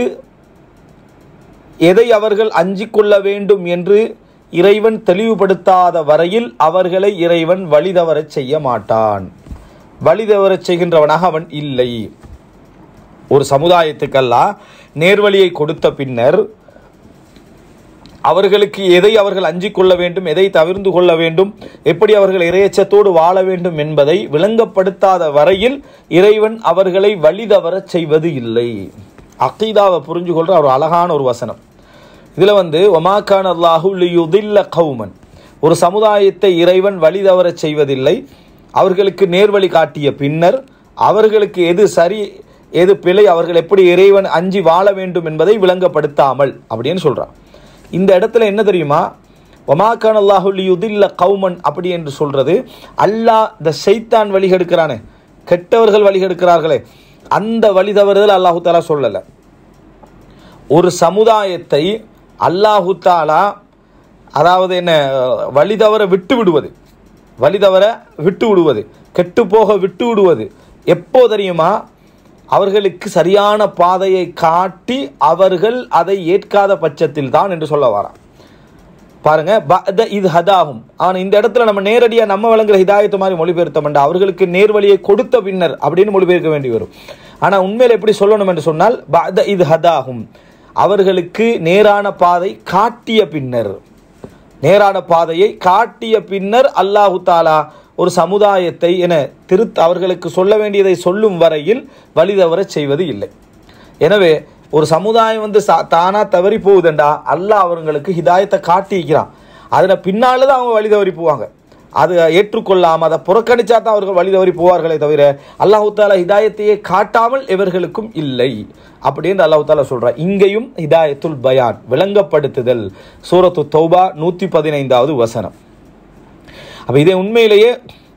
எதை அவர்கள் அஞ்சிக் கொள்ள வேண்டும் என்று இறைவன் தெளிவுபடுத்தாத வரையில் அவர்களை இறைவன் வழிதவரச் செய்ய மாட்டான், வழிதவரச் செய்கின்றவனாக அவன் இல்லை. ஒரு சமுதாயத்துக்கெல்லாம் நேர்வழியை கொடுத்த பின்னர் அவர்களுக்கு எதை அவர்கள் அஞ்சிக் கொள்ள வேண்டும், எதை தவிர்த்து கொள்ள வேண்டும், எப்படி அவர்கள் இறையச்சத்தோடு வாழ வேண்டும் என்பதை விளங்கப்படுத்தாத வரையில் இறைவன் அவர்களை வழிதவரச் செய்வது இல்லை. அகீதாவை புரிஞ்சு கொள்ற ஒரு அழகான ஒரு வசனம். இதில் வமா கான அல்லாஹு லியுதில்ல கௌமன், ஒரு சமுதாயத்தை இறைவன் வழிதவரச் செய்வதில்லை, அவர்களுக்கு நேர்வழி காட்டிய பின்னர் அவர்களுக்கு எது சரி எது பிழை, அவர்கள் எப்படி இறைவன் அஞ்சி வாழ வேண்டும் என்பதை விளங்கப்படுத்தாமல் அப்படின்னு சொல்றான். இந்த இடத்துல என்ன தெரியுமா, வமா கான அல்லாஹு லியுதில்ல கௌமன் அப்படி என்று சொல்றது, அல்லாஹ் இந்த ஷைத்தான் வழிகெடுக்கிறானே, கெட்டவர்கள் வழிகெடுக்கிறார்களே, அந்த வழி தவறுதல் அல்லாஹு தாலா சொல்லலை. ஒரு சமுதாயத்தை அல்லாஹு தாலா அதாவது என்ன, வழிதவற விட்டு விடுவது, கெட்டுப்போக விட்டு விடுவது எப்போ தெரியுமா? அவர்களுக்கு சரியான பாதையை காட்டி அவர்கள் அதை ஏற்காத பட்சத்தில் தான் என்று சொல்ல வரான். பாருங்க, பஅத இத் ஹதாஹும். ஆனால் இந்த இடத்துல நம்ம நேரடியாக நம்ம வழங்குற ஹிதாயத்து மாதிரி மொழிபெயர்த்தோம்டா அவர்களுக்கு நேர்வழியை கொடுத்த பின்னர் அப்படின்னு மொழிபெயர்க்க வேண்டி வரும். ஆனால் உண்மையில் எப்படி சொல்லணும் என்று சொன்னால் பஅத இத் ஹதாஹும், அவர்களுக்கு நேரான பாதை காட்டிய பின்னர், நேரான பாதையை காட்டிய பின்னர் அல்லாஹு தாலா ஒரு சமுதாயத்தை அவர்களுக்கு சொல்ல வேண்டியதை சொல்லும் வரையில் வழி தவற செய்வது இல்லை. எனவே ஒரு சமுதாயம் தானா தவறி போகுதுண்டா அல்லாஹ் அவங்களுக்கு ஹிதாயத்தை காட்டிக்கிறான். அதில் பின்னால தான் அவங்க வழி தவறி போவாங்க. அது ஏற்றுக்கொள்ளாமல் அதை புறக்கணிச்சா தான் அவர்கள் வழி தவறி போவார்களே தவிர அல்லாஹு தாலா ஹிதாயத்தையே காட்டாமல் இவர்களுக்கும் இல்லை அப்படின்னு அல்லாஹு தாலா சொல்றார். இங்கேயும் ஹிதாயத்துல் பயான், விளங்கப்படுத்துதல், சூரத்து தௌபா 115வது வசனம். அப்போ இதே உண்மையிலேயே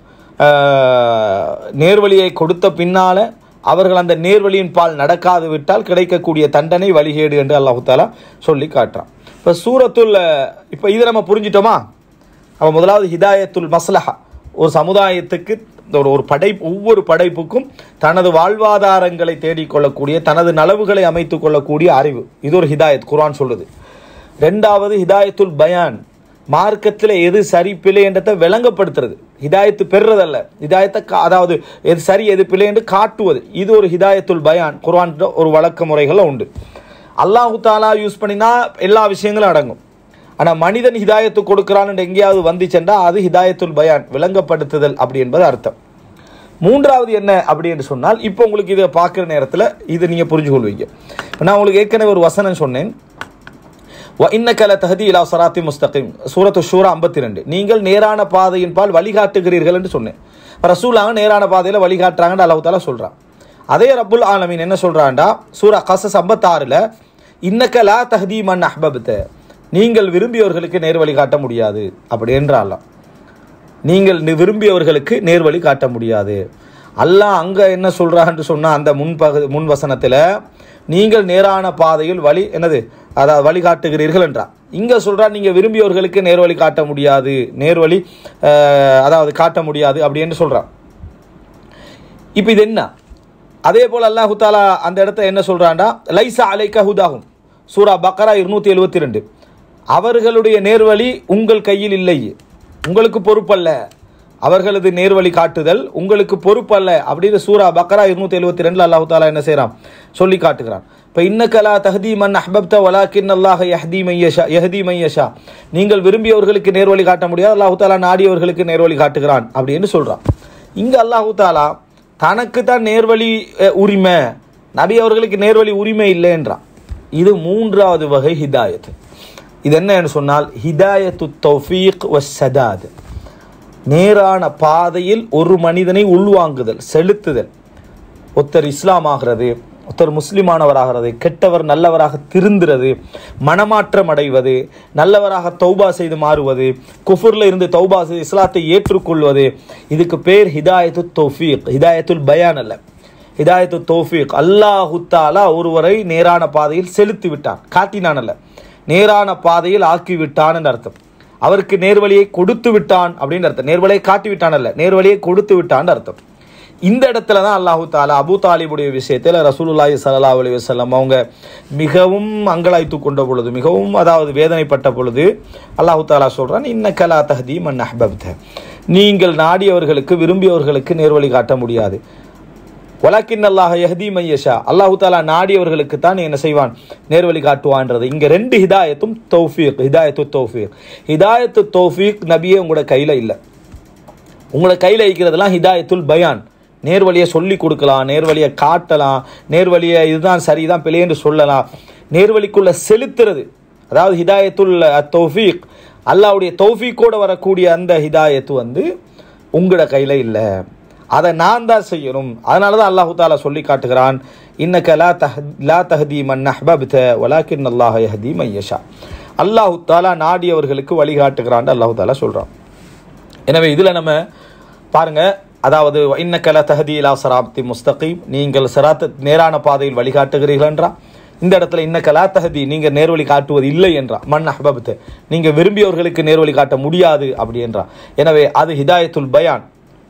நேர்வழியை கொடுத்த பின்னால அவர்கள் அந்த நேர்வழியின் பால் நடக்காது விட்டால் கிடைக்கக்கூடிய தண்டனை வழிகேடு என்று அல்லாஹு தாலா சொல்லி காட்டுறான். இப்போ சூரத்துல் இப்போ இதை நம்ம புரிஞ்சிட்டோமா? அப்போ முதலாவது ஹிதாயத்துல் மஸ்லஹா, ஒரு சமுதாயத்துக்கு ஒரு படைப்பு, ஒவ்வொரு படைப்புக்கும் தனது வாழ்வாதாரங்களை தேடிக்கொள்ளக்கூடிய, தனது நலவுகளை அமைத்துக் கொள்ளக்கூடிய அறிவு, இது ஒரு ஹிதாயத் குர்ஆன் சொல்லுது. ரெண்டாவது ஹிதாயத்துல் பயான், மார்க்கத்தில் எது சரி பிழை என்றதை விளங்கப்படுத்துறது. ஹிதாயத்து பெறுறதல்ல, ஹிதாயத்தை அதாவது எது சரி எது பிழை என்று காட்டுவது, இது ஒரு ஹிதாயத்துல் பயான் குர்ஆன் ஒரு வழக்க முறைகள் உண்டு. அல்லாஹு தாலா யூஸ் பண்ணினா எல்லா விஷயங்களும் அடங்கும். ஆனால் மனிதன் ஹிதாயத்து கொடுக்கிறான்னு எங்கேயாவது வந்துச்சென்றா அது ஹிதாயத்துல் பயான், விளங்கப்படுத்துதல் அப்படி என்பது அர்த்தம். மூன்றாவது என்ன அப்படி என்று சொன்னால், இப்போ உங்களுக்கு இதை பார்க்குற நேரத்தில் இதை நீங்கள் புரிஞ்சு கொள்வீங்க. நான் உங்களுக்கு ஏற்கனவே ஒரு வசனம் சொன்னேன், وَإِنَّكَ لَتَهْدِي إِلَى صِرَاطٍ مُسْتَقِيمٍ, சூரத்து ஷூரா 52. நீங்கள் நேரான பாதையின் பால் வழிகாட்டுகிறீர்கள் என்று சொன்னேன். ரசூலாங்க நேரான பாதையில் வழிகாட்டுறாங்கன்னு அல்லாஹ் தஆலா சொல்கிறான். அதே ரப்புல் ஆலமீன் என்ன சொல்கிறான்டா சூரா கஸஸ் 56ல், இன்னக லா தஹ்தி மன் அஹ்பப்த, நீங்கள் விரும்பியவர்களுக்கு நேர்வழி காட்ட முடியாது அப்படி என்றாலாம். நீங்கள் விரும்பியவர்களுக்கு நேர்வழி காட்ட முடியாது. அல்லாஹ் அங்கே என்ன சொல்கிறான்னு சொன்னால் அந்த முன் வசனத்தில் நீங்கள் நேரான பாதையில் அதாவது வழிகாட்டுகிறீர்கள் என்றார். இங்கே சொல்கிறார் நீங்கள் விரும்பியவர்களுக்கு நேர்வழி காட்ட முடியாது, நேர்வழி அதாவது காட்ட முடியாது அப்படி என்று சொல்கிறார். இப்போ இது என்ன? அதே போல் அல்லாஹு தாலா அந்த இடத்த என்ன சொல்கிறான்டா, லைசா அலைக்க ஹுதாகும், சூரா பக்ரா 272, அவர்களுடைய நேர்வழி உங்கள் கையில் இல்லை, உங்களுக்கு பொறுப்பல்ல, அவர்களது நேர்வழி காட்டுதல் உங்களுக்கு பொறுப்பல்ல அப்படின்னு சூரா பக்ரா 272 அல்லாஹு தாலா என்ன செய்கிறான் சொல்லி காட்டுகிறான். இப்போ இன்னக லா தஹ்தி மன் அஹ்பப்த வலாக்கின் அல்லாஹ் யஹ்தி மன் யஷா, நீங்கள் விரும்பியவர்களுக்கு நேர்வழி காட்ட முடியாது, அல்லாஹு தாலா நாடியவர்களுக்கு நேர்வழி காட்டுகிறான் அப்படின்னு சொல்கிறான். இங்கே அல்லாஹு தாலா தனக்கு தான் நேர்வழி உரிமை, நபி அவர்களுக்கு நேர்வழி உரிமை இல்லை என்றான். இது மூன்றாவது வகை ஹிதாயத். இது என்னன்னு சொன்னால் ஹிதாயத்து தௌஃபீக் வஸ்ஸதாத், நேரான பாதையில் ஒரு மனிதனை உள்வாங்குதல், செலுத்துதல். ஒருத்தர் இஸ்லாம் ஆகிறது, ஒருத்தர் முஸ்லிமானவராகிறது, கெட்டவர் நல்லவராக திருந்துறது, மனமாற்றம் அடைவது, நல்லவராக தௌபா செய்து மாறுவது, குஃபுர்ல இருந்து தௌபா செய்து இஸ்லாத்தை ஏற்றுக்கொள்வது, இதுக்கு பேர் ஹிதாயத்து தௌஃபீக், ஹிதாயத்துல் பயான் அல்ல, ஹிதாயத்து தௌஃபீக். அல்லாஹு தஆலா ஒருவரை நேரான பாதையில் செலுத்தி விட்டான், காட்டினான் அல்ல, நேரான பாதையில் ஆக்கிவிட்டான் என்று அர்த்தம். அவருக்கு நேர்வழியை கொடுத்து விட்டான் அப்படின்னு அர்த்தம். நேர்வழியை காட்டி விட்டான் அல்ல, நேர்வழியை கொடுத்து விட்டான் அர்த்தம். இந்த இடத்துல தான் அல்லாஹு தாலா அபூ தாலிபுடைய விஷயத்தில் ரசூலுல்லாஹி ஸல்லல்லாஹு அலைஹி வஸல்லம் அவங்க மிகவும் அங்கலாய்த்து கொண்ட பொழுது, மிகவும் அதாவது வேதனைப்பட்ட பொழுது அல்லாஹு தாலா சொல்றான், இன்னக லா தஹ்தி மன் அஹ்பப்த, நீங்கள் நாடியவர்களுக்கு விரும்பியவர்களுக்கு நேர்வழி காட்ட முடியாது, வலக்கின் அல்லாஹ் யஹ்தி மன் யஷா, அல்லாஹு தாலா நாடியவர்களுக்கு தான் என்ன செய்வான் நேர்வழி காட்டுவான்றது. இங்க ரெண்டு ஹிதாயத்தும் தௌஃபீக், ஹிதாயத்து தௌஃபீக். ஹிதாயத்து தௌஃபீக் நபியே உங்களோட கையில இல்லை, உங்களோட கையில இருக்கிறதெல்லாம் ஹிதாயத்துல் பயான், நேர்வழியை சொல்லி கொடுக்கலாம், நேர்வழியை காட்டலாம், நேர்வழியை இதுதான் சரிதான் பிழைன்னு சொல்லலாம், நேர்வழிக்குள்ள செலுத்துறது, அதாவது ஹிதாயத்துல் தௌஃபீக், அல்லாஹ்வுடைய தௌஃபீக்கோட வரக்கூடிய அந்த ஹிதாயத்து உங்களோட கையில இல்லை, அதை நான் தான் செய்யணும். அதனால தான் அல்லாஹு தாலா சொல்லி காட்டுகிறான், இன்னக லா தஹ்தி மன் அஹ்பப்த வலாக்கின் அல்லாஹ் யஹ்தி மன் யஷா, அல்லாஹு தாலா நாடியவர்களுக்கு வழிகாட்டுகிறான் அல்லாஹு தாலா சொல்றான். எனவே இதில் நம்ம பாருங்க, அதாவது இன்னக லா தஹ்தி இலா ஸிராத்தி முஸ்தகீம், நீங்கள் சிராத் நேரான பாதையில் வழிகாட்டுகிறீர்கள் என்றா. இந்த இடத்துல இன்னக லா தஹ்தி, நீங்கள் நேர்வழி காட்டுவது இல்லை என்றா. மன் அஹ்பப்த, நீங்கள் விரும்பியவர்களுக்கு நேர்வழி காட்ட முடியாது அப்படி என்றா. எனவே அது ஹிதாயத்துல் பயான்,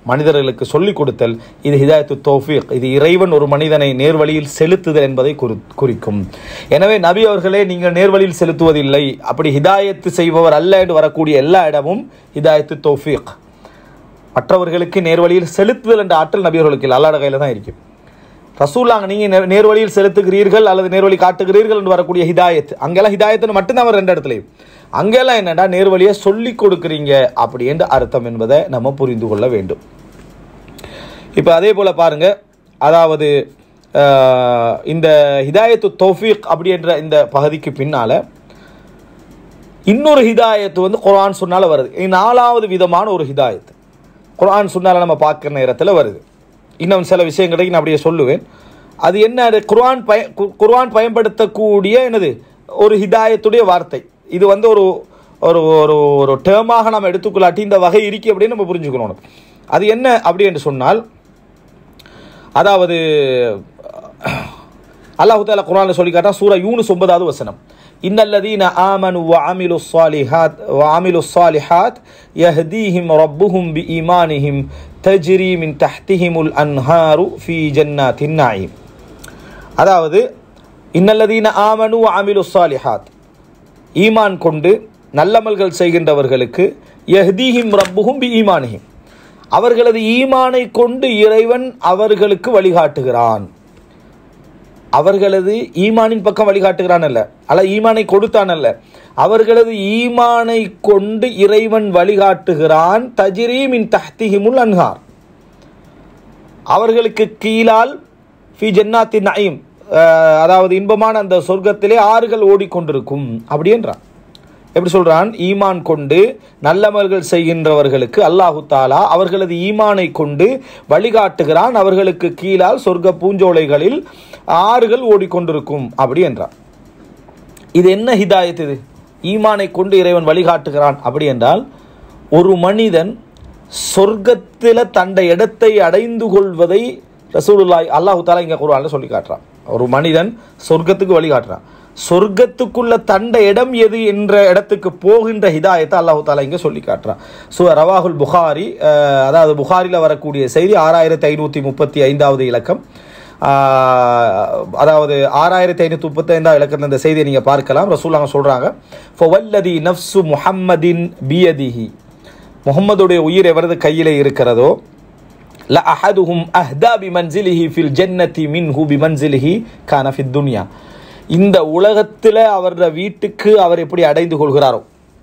மனிதர்களுக்கு சொல்லிக் கொடுத்தல், இது ஹிதாயத்து தௌஃபீக், இது இறைவன் ஒரு மனிதனை நேர்வழியில் செலுத்துதல் என்பதை குறிக்கும். எனவே நபி அவர்களே நீங்கள் நேர்வழியில் செலுத்துவதில்லை, அப்படி ஹிதாயத்து செய்பவர் அல்ல என்று வரக்கூடிய எல்லா இடமும் ஹிதாயத்து தௌஃபீக், மற்றவர்களுக்கு நேர்வழியில் செலுத்துதல் என்ற ஆற்றல் நபி அவர்களுக்கு இல்லை, அல்லாஹ்வுடைய கையில் தான் இருக்கும். ரசூலுல்லாஹ் நீங்கள் நேர்வழியில் செலுத்துகிறீர்கள் அல்லது நேர்வழி காட்டுகிறீர்கள் என்று வரக்கூடிய ஹிதாயத், அங்கெல்லாம் ஹிதாயத்துன்னு மட்டும்தான் அவர் ரெண்டு இடத்துலையும், அங்கெல்லாம் என்னடா நேர்வழியை சொல்லிக் கொடுக்குறீங்க அப்படி என்று அர்த்தம் என்பதை நம்ம புரிந்து கொள்ள வேண்டும். இப்போ அதே போல் பாருங்கள், அதாவது இந்த ஹிதாயத்து தௌஃபீக் அப்படி என்ற இந்த பகுதிக்கு பின்னால் இன்னொரு ஹிதாயத்து வந்து குர்ஆன் சுன்னால வருது. நாலாவது விதமான ஒரு ஹிதாயத்து குர்ஆன் சுன்னால நம்ம பார்க்குற நேரத்தில் வருது. இன்னும் சில விஷயங்களை நான் அப்படியே சொல்லுவேன். அது என்ன, குர்ஆன் பயன்படுத்தக்கூடிய என்னது ஒரு ஹிதாயத்துடைய வார்த்தை. இது வந்து ஒரு ஒரு ஒரு ஒரு டேர்மாக நம்ம எடுத்துக்கொள்ளாட்டி இந்த வகை இருக்கு அப்படின்னு நம்ம புரிஞ்சுக்கணும். அது என்ன அப்படி என்று சொன்னால், அதாவது அல்லாஹ் தஆலா குர்ஆன்ல சொல்லி காட்டுறான், சூரா யூனுஸ் 9வது வசனம், இன்னல்லதீன ஆமனு வஅமிலுஸ் ஸாலிஹாத் யஹ்தீஹிம் ரப்புஹும் பிஈமானிஹிம் தஜ்ரி மின் தஹ்திஹிமுல் அன்ஹாரு ஃபீ ஜன்னாத்தின் நஈம். அதாவது இன்னல்லதீன ஆமனு வஅமிலுஸ் ஸாலிஹாத், ஈமான் கொண்டு நல்லமல்கள் செய்கின்றவர்களுக்கு யஹ்தீஹிம் ரப்புஹும் பிஈமானிஹிம், அவர்களது ஈமானை கொண்டு இறைவன் அவர்களுக்கு வழிகாட்டுகிறான். அவர்களது ஈமானின் பக்கம் வழிகாட்டுகிறான் அல்ல, அல்ல ஈமானை கொடுத்தான் அல்ல, அவர்களது ஈமானை கொண்டு இறைவன் வழிகாட்டுகிறான். தஜ்ரி மின் தஹ்திஹிமுல் அன்ஹார், அவர்களுக்கு கீழால் ஃபி ஜன்னாத்தின் நஈம், அதாவது இன்பமான அந்த சொர்க்கத்திலே ஆறுகள் ஓடிக்கொண்டிருக்கும் அப்படி என்றான். எப்படி சொல்றான், ஈமான் கொண்டு நல்லமல்கள் செய்கின்றவர்களுக்கு அல்லாஹு தாலா அவர்களது ஈமானை கொண்டு வழிகாட்டுகிறான், அவர்களுக்கு கீழால் சொர்க்க பூஞ்சோலைகளில் ஆறுகள் ஓடிக்கொண்டிருக்கும் அப்படி என்றான். இது என்ன ஹிதாயத்? இது ஈமானை கொண்டு இறைவன் வழிகாட்டுகிறான் அப்படி என்றால், ஒரு மனிதன் சொர்க்கத்தில் தன்னை இடத்தை அடைந்து கொள்வதை ரசூலுல்லாஹி அல்லாஹு தாலா இங்கே குர்ஆன்ல சொல்லி காட்டுறான். ஒரு மனிதன் சொர்க்கத்துக்கு வழிகாட்டுறான், சொர்க்கத்துக்குள்ள தண்ட இடம் எது என்ற இடத்துக்கு போகின்ற ஹிதாயத்தை அல்லாஹு தாலா இங்கே சொல்லி காட்டுறான். ரவாஹுல் புகாரி, அதாவது புகாரியில் வரக்கூடிய செய்தி 6535வது இலக்கம், அதாவது 6535வது இலக்கத்தில் இந்த செய்தியை நீங்கள் பார்க்கலாம். ரசூலுல்லாஹ் சொல்கிறாங்க, ஃபவல்லதி நஃப்சு முஹம்மதின் பியதிஹி, முஹம்மதுடைய உயிர் எவரது கையிலே இருக்கிறதோ, ல அஹதுஹும் அஹ்தா பிமன்சிலிஹி ஃபில் ஜன்னதி மின்ஹு பிமன்சிலிஹி கான ஃபித் துன்யா, இந்த உலகத்தில் அவரது வீட்டுக்கு அவர் எப்படி அடைந்து கொள்கிறாரோ,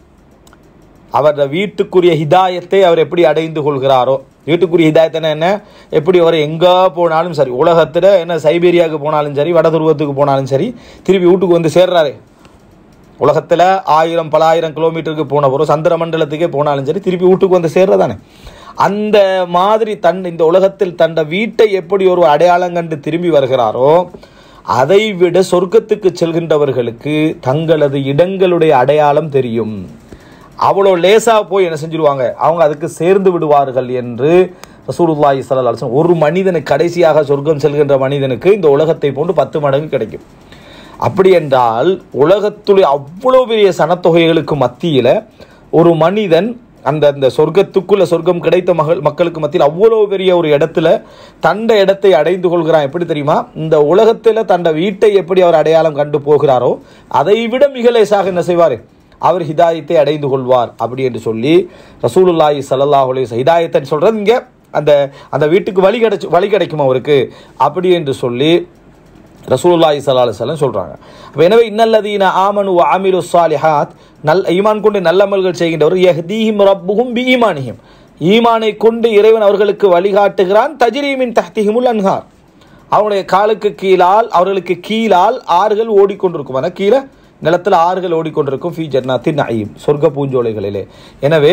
அவரது வீட்டுக்குரிய ஹிதாயத்தை அவர் எப்படி அடைந்து கொள்கிறாரோ, வீட்டுக்குரிய ஹிதாயத்தை என்ன, எப்படி அவர் எங்கே போனாலும் சரி, உலகத்தில் என்ன சைபீரியாவுக்கு போனாலும் சரி, வட துருவத்துக்கு போனாலும் சரி, திருப்பி வீட்டுக்கு வந்து சேர்றாரு. உலகத்தில் பல ஆயிரம் கிலோமீட்டருக்கு போன போகிறோம், சந்திர மண்டலத்துக்கே போனாலும் சரி, திருப்பி வீட்டுக்கு வந்து சேர்றதானே. அந்த மாதிரி இந்த உலகத்தில் தன் வீட்டை எப்படி ஒரு அடையாளம் கண்டு திரும்பி வருகிறாரோ, அதை விட சொர்க்கத்துக்கு செல்கின்றவர்களுக்கு தங்களது இடங்களுடைய அடையாளம் தெரியும். அவ்வளோ லேசாக போய் என்ன செஞ்சிருவாங்க, அவங்க அதுக்கு சேர்ந்து விடுவார்கள் என்று ரசூலுல்லாஹி ஸல்லல்லாஹு அலைஹி வஸல்லம். ஒரு மனிதனுக்கு கடைசியாக சொர்க்கம் செல்கின்ற மனிதனுக்கு இந்த உலகத்தை போன்று 10 மடங்கு கிடைக்கும். அப்படி என்றால் உலகத்துடைய அவ்வளோ பெரிய சனத்தொகைகளுக்கு மத்தியில் ஒரு மனிதன் அந்த சொர்க்கத்துக்குள்ள சொர்க்கம் கிடைத்த மக்களுக்கு மத்தியில் அவ்வளோ பெரிய ஒரு இடத்துல தண்ட இடத்தை அடைந்து கொள்கிறான். எப்படி தெரியுமா, இந்த உலகத்தில் தண்ட வீட்டை எப்படி அவர் அடையாளம் கண்டு போகிறாரோ அதை விட மிக லேசாக என்ன செய்வார், அவர் ஹிதாயத்தை அடைந்து கொள்வார் அப்படி என்று சொல்லி ரசூலுல்லாஹி ஸல்லல்லாஹு அலைஹி வஸல்லம் ஹிதாயத்தை சொல்கிறது இங்கே அந்த வீட்டுக்கு வழி கிடைக்கும் அவருக்கு அப்படி என்று சொல்லி ரசூலுல்லாஹி ஸல்லல்லாஹு அலைஹி வஸல்லம் சொல்கிறாங்க. எனவே இன்னல்லதீன ஆமனு வஅமிலுஸ் ஸாலிஹாத், ஈமான் கொண்டு நல்லமல்கள் செய்கின்றவர், யஹ்தீஹிம் ரப்புஹும் பிஈமானிஹிம், ஈமானை கொண்டு இறைவன் அவர்களுக்கு வழிகாட்டுகிறான். தஜ்ரி மின் தஹ்திஹிமுல் அன்ஹார், அவருடைய காலுக்கு கீழால் அவர்களுக்கு கீழால் ஆறுகள் ஓடிக்கொண்டிருக்கும், ஆனால் கீழே நிலத்தில் ஆறுகள் ஓடிக்கொண்டிருக்கும். ஃபீ ஜன்னாத்தின் நஈம், சொர்க்க பூஞ்சோலைகளிலே. எனவே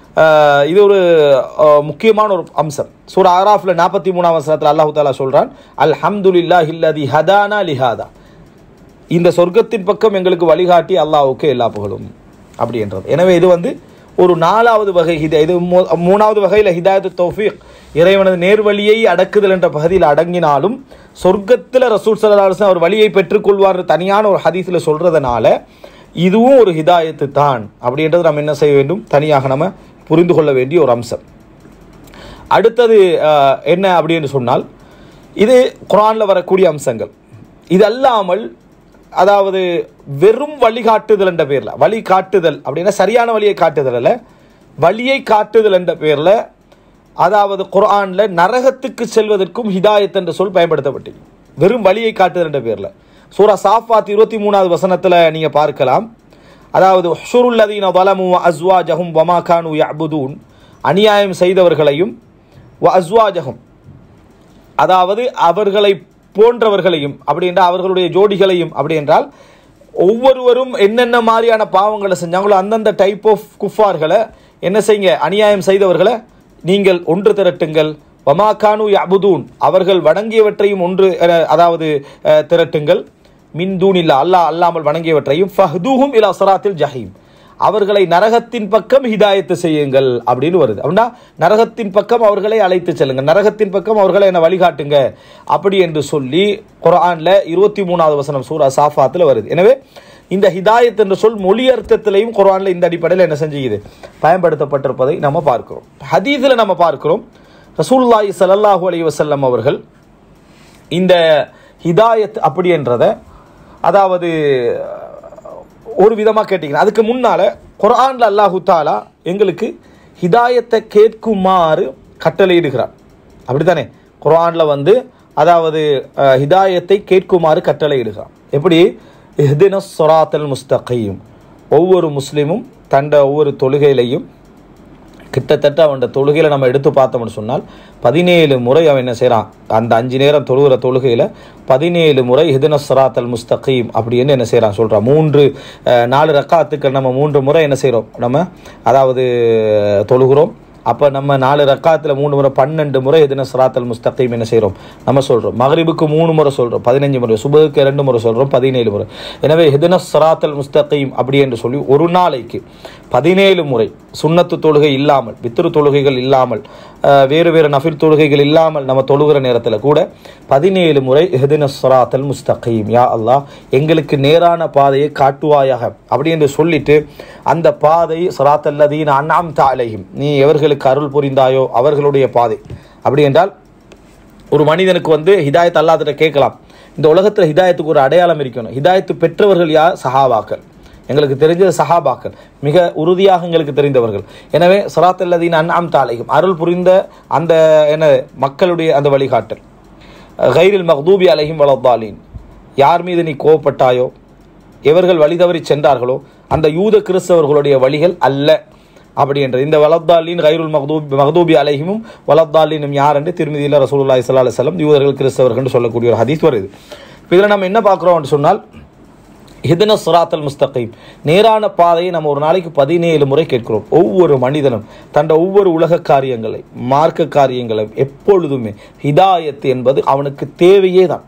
இது ஒரு முக்கியமான ஒரு அம்சம். சூரா ஆராஃப்ல 43வது வசனத்தில் அல்லாஹ் தஆலா சொல்றான், அல்ஹம்துலில்லாஹில்லதி ஹதானா லிஹாதா, இந்த சொர்க்கத்தின் பக்கம் எங்களுக்கு வழிகாட்டி அல்லாஹ்வுக்கு எல்லா புகழும் அப்படி என்றது. எனவே இது ஒரு 4வது வகை இது 3வது வகையில் ஹிதாயத்து தௌஃபீக், இறைவனது நேர்வழியை அடக்குதல் என்ற பகுதியில் அடங்கினாலும் சொர்க்கத்தில் ரசூல் ஸல்லல்லாஹு அலைஹி வஸல்லம் அவர் வழியை பெற்றுக்கொள்வார் தனியான ஒரு ஹதீஸில் சொல்றதுனால இதுவும் ஒரு ஹிதாயத்து தான் அப்படின்றது நம்ம என்ன செய்ய வேண்டும், தனியாக நம்ம புரிந்து கொள்ள வேண்டிய ஒரு அம்சம். அடுத்தது என்ன அப்படின்னு சொன்னால், இது குர்ஆனில் வரக்கூடிய அம்சங்கள். இது அல்லாமல் அதாவது வெறும் வழிகாட்டுதல் என்ற பேரில், வழிகாட்டுதல் அப்படின்னா சரியான வழியை காட்டுதல் அல்ல, வழியை காட்டுதல் என்ற பேரில், அதாவது குர்ஆனில் நரகத்துக்கு செல்வதற்கும் ஹிதாயத் என்ற சொல் பயன்படுத்தப்பட்டது. வெறும் வழியை காட்டுதல் என்ற பேரில் சூரா சாஃபாத் 23வது வசனத்தில் நீங்கள் பார்க்கலாம். அதாவது ஹுஷுருல்லதீன ஸலமு வ அஸ்வாஜஹும் வமா கானூ யஅபுதூன், அநியாயம் செய்தவர்களையும் வ அஸ்வாஜஹும், அதாவது அவர்களை போன்றவர்களையும், அப்படி என்றால் அவர்களுடைய ஜோடிகளையும், அப்படி என்றால் ஒவ்வொருவரும் என்னென்ன மாதிரியான பாவங்களை செஞ்சாங்களோ அந்தந்த டைப் ஆஃப் குஃபார்களை என்ன செய்யுங்க, அநியாயம் செய்தவர்களை நீங்கள் ஒன்று திரட்டுங்கள். வமா கானூ யஅபுதூன், அவர்கள் வணங்கியவற்றையும் ஒன்று அதாவது திரட்டுங்கள். மின் தூனில்லா, அல்லாஹ் அல்லாமல் வணங்கியவற்றையும். ஃபஹ்தூஹும் இலா ஸிராத்தில் ஜஹீம், அவர்களை நரகத்தின் பக்கம் ஹிதாயத்து செய்யுங்கள் அப்படின்னு வருது. அப்படின்னா நரகத்தின் பக்கம் அவர்களை அழைத்து செல்லுங்க, நரகத்தின் பக்கம் அவர்களை என்ன வழிகாட்டுங்க அப்படி என்று சொல்லி குர்ஆன்ல 23வது வசனம் சூரா சாஃபாத்தில் வருது. எனவே இந்த ஹிதாயத் என்ற சொல் மொழி அர்த்தத்திலையும் குர்ஆன்ல இந்த அடிப்படையில் என்ன செஞ்சுக்குது, பயன்படுத்தப்பட்டிருப்பதை நம்ம பார்க்கிறோம். ஹதீஸில் நம்ம பார்க்கிறோம், ரசூலுல்லாஹி ஸல்லல்லாஹு அலைஹி வஸல்லம் அவர்கள் இந்த ஹிதாயத் அப்படி என்றதை அதாவது ஒரு விதமாக கேட்டீங்கன்னா, அதுக்கு முன்னால் குர்ஆன்ல அல்லாஹு தாலா எங்களுக்கு ஹிதாயத்தை கேட்குமாறு கட்டளையிடுகிறார். அப்படித்தானே? குர்ஆன்ல வந்து அதாவது ஹிதாயத்தை கேட்குமாறு கட்டளையிடுகிறார். எப்படி? இஹ்தினஸ் ஸிராத்தல் முஸ்தகீம், ஒவ்வொரு முஸ்லீமும் தண்ட ஒவ்வொரு தொழுகையிலையும் கிட்டத்தட்ட அவன் தொழுகையில் நம்ம எடுத்து பார்த்தோம்னு சொன்னால் 17 முறை அவன் என்ன செய்கிறான், அந்த 5 நேரம் தொழுகிற தொழுகையில் 17 முறை இஹ்தினஸ் ஸிராத்தல் முஸ்தகீம் அப்படின்னு என்ன செய்கிறான் சொல்கிறான். 4 ரக்காத்துக்கள் நம்ம 3 முறை என்ன செய்கிறோம், நம்ம அதாவது தொழுகிறோம். அப்போ நம்ம 4 ரக்காத்தில் 3 முறை 12 முறை இஹ்தினஸ் ஸிராத்தல் முஸ்தகீம் என்ன செய்கிறோம் நம்ம சொல்கிறோம். மக்ரிபுக்கு 3 முறை சொல்கிறோம், 15 முறை. சுபஹுக்கு 2 முறை சொல்கிறோம், 17 முறை. எனவே இஹ்தினஸ் ஸிராத்தல் முஸ்தகீம் அப்படி என்று சொல்லி ஒரு நாளைக்கு 17 முறை சுன்னத்து தொழுகை இல்லாமல், வித்ரு தொழுகைகள் இல்லாமல், வேறு வேறு நஃபில் தொழுகைகள் இல்லாமல் நம்ம தொழுகிற நேரத்தில் கூட 17 முறை இஹ்தினஸ் ஸிராத்தல் முஸ்தகீம், யா அல்லாஹ் எங்களுக்கு நேரான பாதையை காட்டுவாயாக அப்படி என்று சொல்லிட்டு, அந்த பாதை ஸிராத்தல் லதீன அன்அம்த அலைஹிம், நீ எவர்களுக்கு அருள் புரிந்தாயோ அவர்களுடைய பாதை. அப்படி என்றால் ஒரு மனிதனுக்கு வந்து ஹிதாயத் அல்லாஹ்கிட்ட கேட்கலாம். இந்த உலகத்தில் ஹிதாயத்துக்கு ஒரு அடையாளம் இருக்கணும். ஹிதாயத்து பெற்றவர்கள் யார்? சஹாபாக்கள். எங்களுக்கு தெரிஞ்ச சஹாபாக்கள் மிக உறுதியாக எங்களுக்கு தெரிந்தவர்கள். எனவே ஸிராத்தல் லதீன அன்அம்த அலைஹிம், அருள் புரிந்த அந்த என்ன மக்களுடைய அந்த வழிகாட்டல். கைரில் மக்தூபி அலைஹிம் வலத்தாலீன், யார் மீது நீ கோபப்பட்டாயோ, எவர்கள் வழி தவறி சென்றார்களோ அந்த யூத கிறிஸ்தவர்களுடைய வழிகள் அல்ல அப்படி என்ற இந்த வலத்தாலீன் கைருல் மக்தூபி அலைஹிமும் வலத்தாலீனும் யார் என்று திருமதியில் ரசூலுல்லாஹி ஸல்லல்லாஹு அலைஹி வஸல்லம் யூதர்கள் கிறிஸ்தவர்கள் என்று சொல்லக்கூடிய ஒரு ஹதீஸ் வருது. இதில் நம்ம என்ன பார்க்குறோம் என்று சொன்னால், இஹ்தினஸ் ஸிராத்தல் முஸ்தகீம், நேரான பாதையை நம்ம ஒரு நாளைக்கு 17 முறை கேட்கிறோம். ஒவ்வொரு மனிதனும் தன் ஒவ்வொரு உலக காரியங்களை, மார்க்க காரியங்களை எப்பொழுதுமே ஹிதாயத் என்பது அவனுக்கு தேவையே தான்.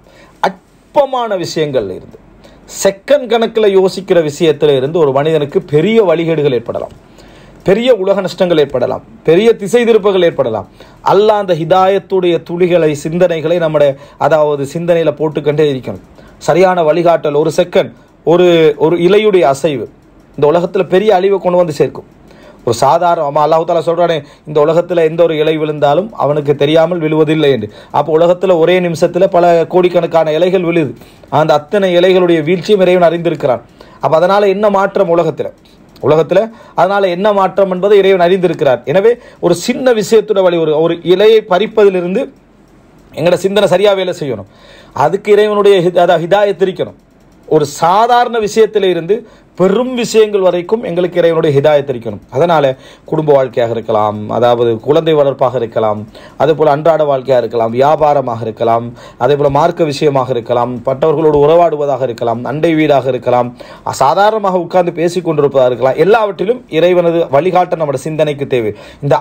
அற்பமான விஷயங்கள்ல இருந்து, செகண்ட் கணக்கில் யோசிக்கிற விஷயத்தில் இருந்து ஒரு மனிதனுக்கு பெரிய வழிகேடுகள் ஏற்படலாம், பெரிய உலக நஷ்டங்கள் ஏற்படலாம், பெரிய திசை திருப்புகள் ஏற்படலாம். அல்லாஹ் அந்த ஹிதாயத்துடைய துளிகளை, சிந்தனைகளை நம்முடைய அதாவது சிந்தனையில் போட்டுக்கொண்டே இருக்கணும். சரியான வழிகாட்டல், ஒரு செகண்ட், ஒரு இலையுடைய அசைவு இந்த உலகத்தில் பெரிய அழிவை கொண்டு வந்து சேர்க்கும். ஒரு சாதாரண அல்லாஹ் தஆலா சொல்கிறானே, இந்த உலகத்தில் எந்த ஒரு இலை விழுந்தாலும் அவனுக்கு தெரியாமல் விழுவதில்லை என்று. அப்போ உலகத்தில் ஒரே நிமிஷத்தில் பல கோடிக்கணக்கான இலைகள் விழுது. அந்த அத்தனை இலைகளுடைய வீழ்ச்சியும் இறைவன் அறிந்திருக்கிறான். அப்போ அதனால் என்ன மாற்றம் உலகத்தில் அதனால் என்ன மாற்றம் என்பதை இறைவன் அறிந்திருக்கிறார். எனவே ஒரு சின்ன விஷயத்தோட வழி, ஒரு இலையை பறிப்பதிலிருந்து எங்களோட சிந்தனை சரியாக வேலை செய்யணும். அதுக்கு இறைவனுடைய ஹிதாயத் இருக்கணும். ஒரு சாதாரண விஷயத்தில் இருந்து பெரும் விஷயங்கள் வரைக்கும் எங்களுக்கு இறைவனுடைய ஹிதாயத் இருக்கணும். அதனால் குடும்ப வாழ்க்கையாக இருக்கலாம், அதாவது குழந்தை வளர்ப்பாக இருக்கலாம், அதே போல் அன்றாட வாழ்க்கையாக இருக்கலாம், வியாபாரமாக இருக்கலாம், அதே போல் மார்க்க விஷயமாக இருக்கலாம், பட்டவர்களோடு உறவாடுவதாக இருக்கலாம், அண்டை வீடாக இருக்கலாம், சாதாரணமாக உட்கார்ந்து பேசி கொண்டிருப்பதாக இருக்கலாம். எல்லாவற்றிலும் இறைவனது வழிகாட்ட நம்முடைய சிந்தனைக்கு தேவை. இந்த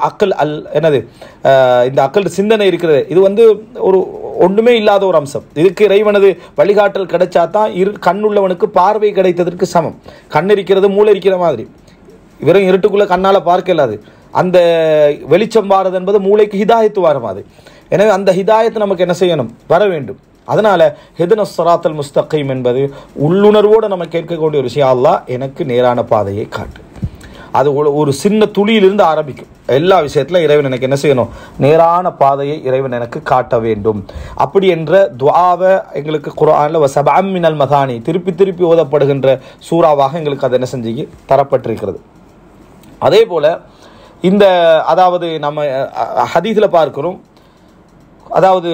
இந்த அக்கல் சிந்தனை இருக்கிறது, இது வந்து ஒரு ஒன்றுமே இல்லாத ஒரு அம்சம். இதுக்கு இறைவனது வழிகாட்டல் கிடைச்சா தான் கண்ணுள்ளவனுக்கு பார்வை கிடைத்ததற்கு சமம். கண் இருக்கிறது மூளை இருக்கிற மாதிரி, வெறும் இருட்டுக்குள்ள கண்ணால் பார்க்க இல்லாது. அந்த வெளிச்சம் வாரது என்பது மூளைக்கு ஹிதாயத்து வாரம். அது எனவே அந்த ஹிதாயத்து நமக்கு என்ன செய்யணும், வர வேண்டும். அதனால இஹ்தினஸ் ஸிராத்தல் முஸ்தகீம் என்பது உள்ளுணர்வோடு நம்ம கேட்கக்கூடிய ஒரு விஷயம். அல்லாஹ் எனக்கு நேரான பாதையை காட்டு. அது ஒரு சின்ன துளியிலிருந்து ஆரம்பிக்கும். எல்லா விஷயத்திலும் இறைவன் எனக்கு என்ன செய்யணும்? நேரான பாதையை இறைவன் எனக்கு காட்ட வேண்டும். அப்படி என்ற துஆவை எங்களுக்கு குர்ஆன்ல வஸபஅம் மினல் மதானி திருப்பி திருப்பி ஓதப்படுகின்ற சூறாவாக எங்களுக்கு அது என்ன செஞ்சு தரப்பட்டிருக்கிறது. அதே போல இந்த அதாவது நம்ம ஹதீஸில் பார்க்கிறோம், அதாவது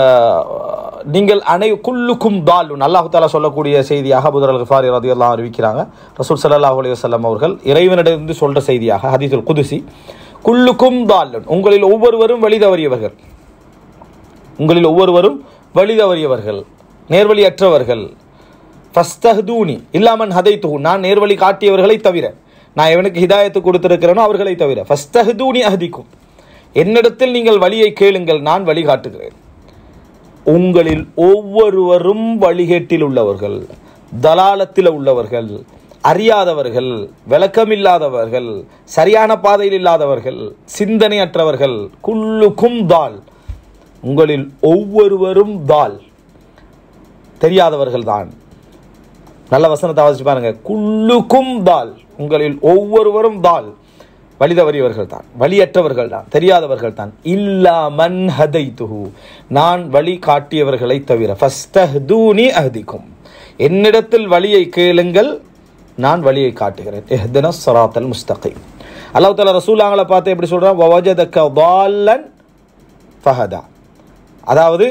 நீங்கள் குல்லுக்கும் தாலுன் அல்லாஹ் தஆலா சொல்லக்கூடிய செய்தியாக அபூ தர் அல்-கிஃபாரி ரலியல்லாஹு அறிவிக்கிறாங்க. ரசூல் ஸல்லல்லாஹு அலைஹி வஸல்லம் அவர்கள் இறைவனிடமிருந்து சொல்ற செய்தியாக ஹதீஸுல் குதுசி, குல்லுக்கும் தாலுன் உங்களில் ஒவ்வொருவரும் வழி தவறியவர்கள், உங்களில் ஒவ்வொருவரும் வழி தவறியவர்கள், நேர்வழியற்றவர்கள். ஃபஸ்தஹ்தூனி இல்லாமன் ஹதைத்துஹு நான் நேர்வழி காட்டியவர்களை தவிர, நான் எவனுக்கு ஹிதாயத்து கொடுத்திருக்கிறேனோ அவர்களை தவிர. ஃபஸ்தஹ்தூனி அஹ்திக்கும் என்னிடத்தில் நீங்கள் வழியை கேளுங்கள், நான் வழி காட்டுகிறேன். உங்களில் ஒவ்வொருவரும் வழிகேட்டில் உள்ளவர்கள், தலாலத்தில் உள்ளவர்கள், அறியாதவர்கள், விளக்கமில்லாதவர்கள், சரியான பாதையில் இல்லாதவர்கள், சிந்தனையற்றவர்கள். குல்லுக்கும் தால் உங்களில் ஒவ்வொருவரும் தால் தெரியாதவர்கள் தான். நல்ல வசனத்தை வாசிச்சு பாருங்க. குல்லுக்கும் தால் உங்களில் ஒவ்வொருவரும் தால் வழி தவறியவர்கள் தான், வழியற்றவர்கள் தான், தெரியாதவர்கள் தான். இல்லா மன் ஹதைத்துஹு நான் வழி காட்டியவர்களை தவிர. ஃபஸ்தஹ்தூனி அஹ்திக்கும் என்னிடத்தில் வழியை கேளுங்கள், நான் வழியை காட்டுகிறேன். இஹ்தினஸ் ஸிராத்தல் முஸ்தகீம். அல்லாஹ் தஆலா ரசூலுல்லாஹ்வை பார்த்து எப்படி சொல்றான்? வவஜதக ضالன் ஃபஹதா. அதாவது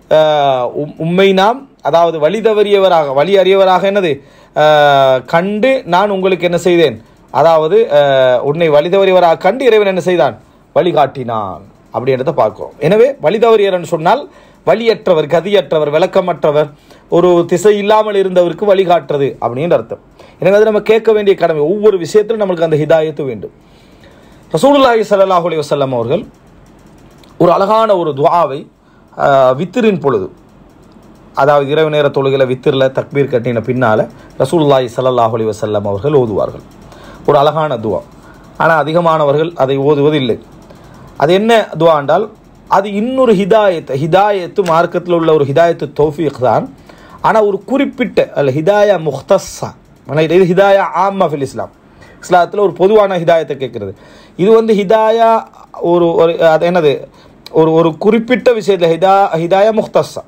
உம்மை நாம் அதாவது வழி தவறியவராக வழி அறியவராக என்னது கண்டு நான் உங்களுக்கு என்ன செய்தேன்? அதாவது உன்னை வழி தவறியவராக கண்டு இறைவன் என்ன செய்தான்? வழிகாட்டினான் அப்படின்றத பார்க்கிறோம். எனவே வழி தவறியவர்னு சொன்னால் வழியற்றவர், கதியற்றவர், விளக்கமற்றவர், ஒரு திசை இல்லாமல் இருந்தவருக்கு வழிகாட்டுறது அப்படின்ற அர்த்தம். எனவே அது நம்ம கேட்க வேண்டிய கடமை. ஒவ்வொரு விஷயத்திலும் நம்மளுக்கு அந்த ஹிதாயத்து வேண்டும். ரசூலுல்லாஹி ஸல்லல்லாஹு அலைஹி வஸல்லம் அவர்கள் ஒரு அழகான ஒரு துஆவை வித்திரின் பொழுது, அதாவது இரவு நேர தொழுகையில வித்திரில் தக்பீர் கட்டின பின்னால ரசூலுல்லாஹி ஸல்லல்லாஹு அலைஹி வஸல்லம் அவர்கள் ஓதுவார்கள். ஒரு அழகான துவா. ஆனால் அதிகமானவர்கள் அதை ஓதுவதில்லை. அது என்ன துவா என்றால் அது இன்னொரு ஹிதாயத்து மார்க்கத்தில் உள்ள ஒரு ஹிதாயத்து தௌஃபீக் தான். ஆனால் ஒரு குறிப்பிட்ட அல்ல ஹிதாயா முஹ்தஸ்ஸா, இது ஹிதாயா ஆம்மா ஃபில் இஸ்லாம், இஸ்லாத்தில் ஒரு பொதுவான ஹிதாயத்தை கேட்குறது. இது ஹிதாயா ஒரு அது என்னது ஒரு குறிப்பிட்ட விஷயத்தில் ஹிதாயா முஹ்தஸ்ஸா,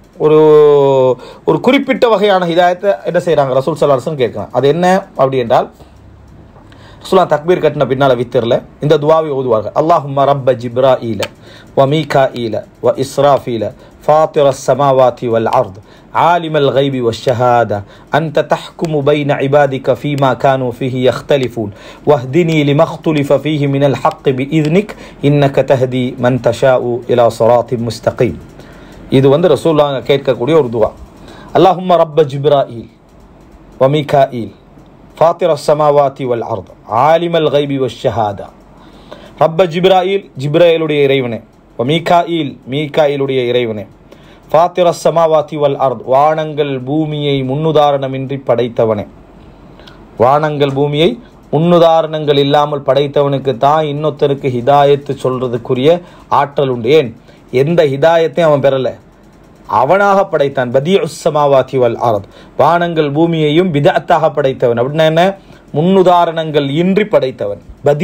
ஒரு குறிப்பிட்ட வகையான ஹிதாயத்தை என்ன செய்கிறாங்க ரசூல் ஸல்லல்லாஹு அலைஹி வஸல்லம் கேட்குறாங்க. அது என்ன அப்படி என்றால் ரசூலுல்லாஹ் தக்பீர் கட்டின பின்னால் வித்திரில் இந்த துவாவை ஓதுவார்கள். அல்லாஹும்ம ரப்ப ஜிப்ராஈல வ மீகாஈல வ இஸ்ராஃபீல ஃபாத்திரஸ் ஸமாவாதி வல் அர்த் ஆலிமல் கைபி வஷ்ஷஹாதா அன்த தஹ்குமு பைன இபாதிக ஃபீமா கானூ ஃபீஹி யக்தலிஃபூன் வஹ்தினி லிமா இக்துலிஃப ஃபீஹி மினல் ஹக் பிஇذنிக் இன்னக தஹ்தி மன் தஷாஉ இலா ஸிராத்தின் முஸ்தகீம். இது ரசூலுல்லாஹ் கேட்கக்கூடிய ஒரு துவா. அல்லாஹும்ம ரப்ப ஜிப்ராஈல் வ மீகாஈல் ஃபாத்திர ஸமாவாதி வல் அர்த் ஆலிமல் கைபி வஷ்ஷஹாதா. ரப்ப ஜிப்ராயில் ஜிப்ராயிலுடைய இறைவனே, வ மீகாயில் மீகாயிலுடைய இறைவனே, ஃபாத்திர ஸமாவாதி வல் அர்த் வானங்கள் பூமியை முன்னுதாரணமின்றி படைத்தவனே. வானங்கள் பூமியை முன்னுதாரணங்கள் இல்லாமல் படைத்தவனுக்கு தான் இன்னொருத்தருக்கு ஹிதாயத்து சொல்றதுக்குரிய ஆற்றல் உண்டு. ஏன்? எந்த ஹிதாயத்தையும் அவன் பெறலை, அவனாக படைத்தான். பதீஉஸ் ஸமாவாதி வல் அர்த் வானங்கள் பூமியையும் பிதஅத்தாக படைத்தவன். அப்படின்னா என்ன? முன்னுதாரணங்கள் இன்றி படைத்தவன்.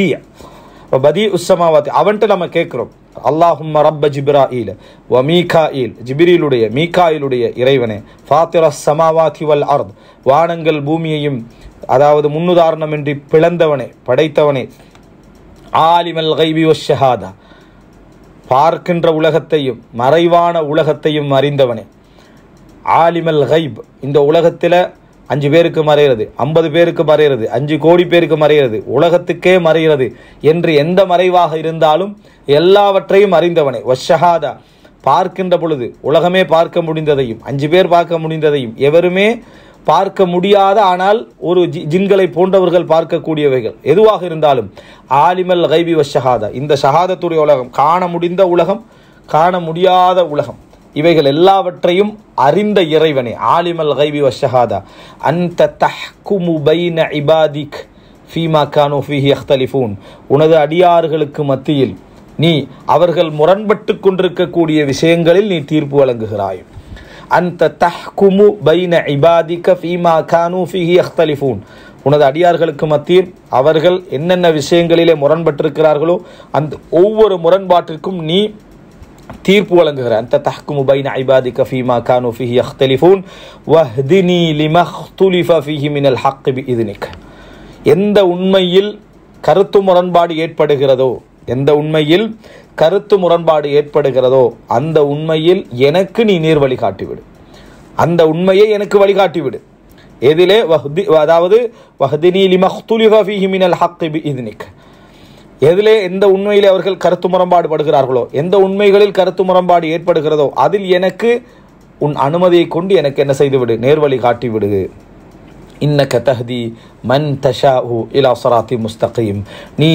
பதீஉஸ் ஸமாவாதி அவன்கிட்ட நம்ம கேட்கிறோம். அல்லாஹும்ம ரப்ப ஜிப்ராஈல வ மீகாயில் ஜிப்ரீலுடைய மீகாயிலுடைய இறைவனே, ஃபாத்திரஸ் ஸமாவாதி வல் அர்த் வானங்கள் பூமியையும் அதாவது முன்னுதாரணமின்றி பிளந்தவனே படைத்தவனே, ஆலிமல் கைபி வஷ்ஷஹாதா பார்க்கின்ற உலகத்தையும் மறைவான உலகத்தையும் அறிந்தவனே. ஆலிமல் கைப் இந்த உலகத்தில் 5 பேருக்கு மறைகிறது, 50 பேருக்கு மறைகிறது, 5 கோடி பேருக்கு மறைகிறது, உலகத்துக்கே மறைகிறது என்று எந்த மறைவாக இருந்தாலும் எல்லாவற்றையும் அறிந்தவனே. வஷ்ஷஹாதா பார்க்கின்ற பொழுது உலகமே பார்க்க முடிந்ததையும் 5 பேர் பார்க்க முடிந்ததையும் எவருமே பார்க்க முடியாத ஆனால் ஒரு ஜின்களை போன்றவர்கள் பார்க்கக்கூடியவைகள் எதுவாக இருந்தாலும் ஆலிமல் கைபி வஷ்ஷஹாதா இந்த ஷஹாதத்துடைய உலகம், காண முடிந்த உலகம், காண முடியாத உலகம், இவைகள் எல்லாவற்றையும் அறிந்த இறைவனே. ஆலிமல் கைபி வஷ்ஷஹாதா அன்த தஹ்குமு பைன இபாதிக் ஃபீமா கானூ ஃபீஹி யக்தலிஃபூன் உனது அடியார்களுக்கு மத்தியில் நீ அவர்கள் முரண்பட்டு கொண்டிருக்கக்கூடிய விஷயங்களில் நீ தீர்ப்பு வழங்குகிறாய். அன்த தஹ்குமு பைன இபாதிக ஃபீமா கானூ ஃபீஹி யக்தலிஃபூன் உனது அடியார்களுக்கு மத்தியில் அவர்கள் என்னென்ன விஷயங்களிலே முரண்பட்டிருக்கிறார்களோ அந்த ஒவ்வொரு முரண்பாட்டிற்கும் நீ தீர்ப்பு வழங்குகிற. அந்த தஹ்குமு பைன இபாதிக ஃபீமா கானூ ஃபீஹி யக்தலிஃபூன் வஹ்தினி லிமா இக்துலிஃப ஃபீஹி மினல் ஹக் பிஇذنிக. எந்த உண்மையில் கருத்து முரண்பாடு ஏற்படுகிறதோ, எந்த உண்மையில் கருத்து முரண்பாடு ஏற்படுகிறதோ அந்த உண்மையில் எனக்கு நீ நேர் வழிகாட்டிவிடு, அந்த உண்மையை எனக்கு வழிகாட்டிவிடு. எதிலே அதாவது வஹ்தினி லிமா இக்துலிஃப ஃபீஹி மினல் ஹக் பிஇذنிக, எதிலே எந்த உண்மையிலே அவர்கள் கருத்து முரண்பாடு படுகிறார்களோ, எந்த உண்மைகளில் கருத்து முரண்பாடு ஏற்படுகிறதோ அதில் எனக்கு உன் அனுமதியை கொண்டு எனக்கு என்ன செய்துவிடு, நேர்வழி காட்டிவிடு. இன்னக தஹ்தி மன் தஷாஉ இலா ஸிராத்தி முஸ்தகீம், நீ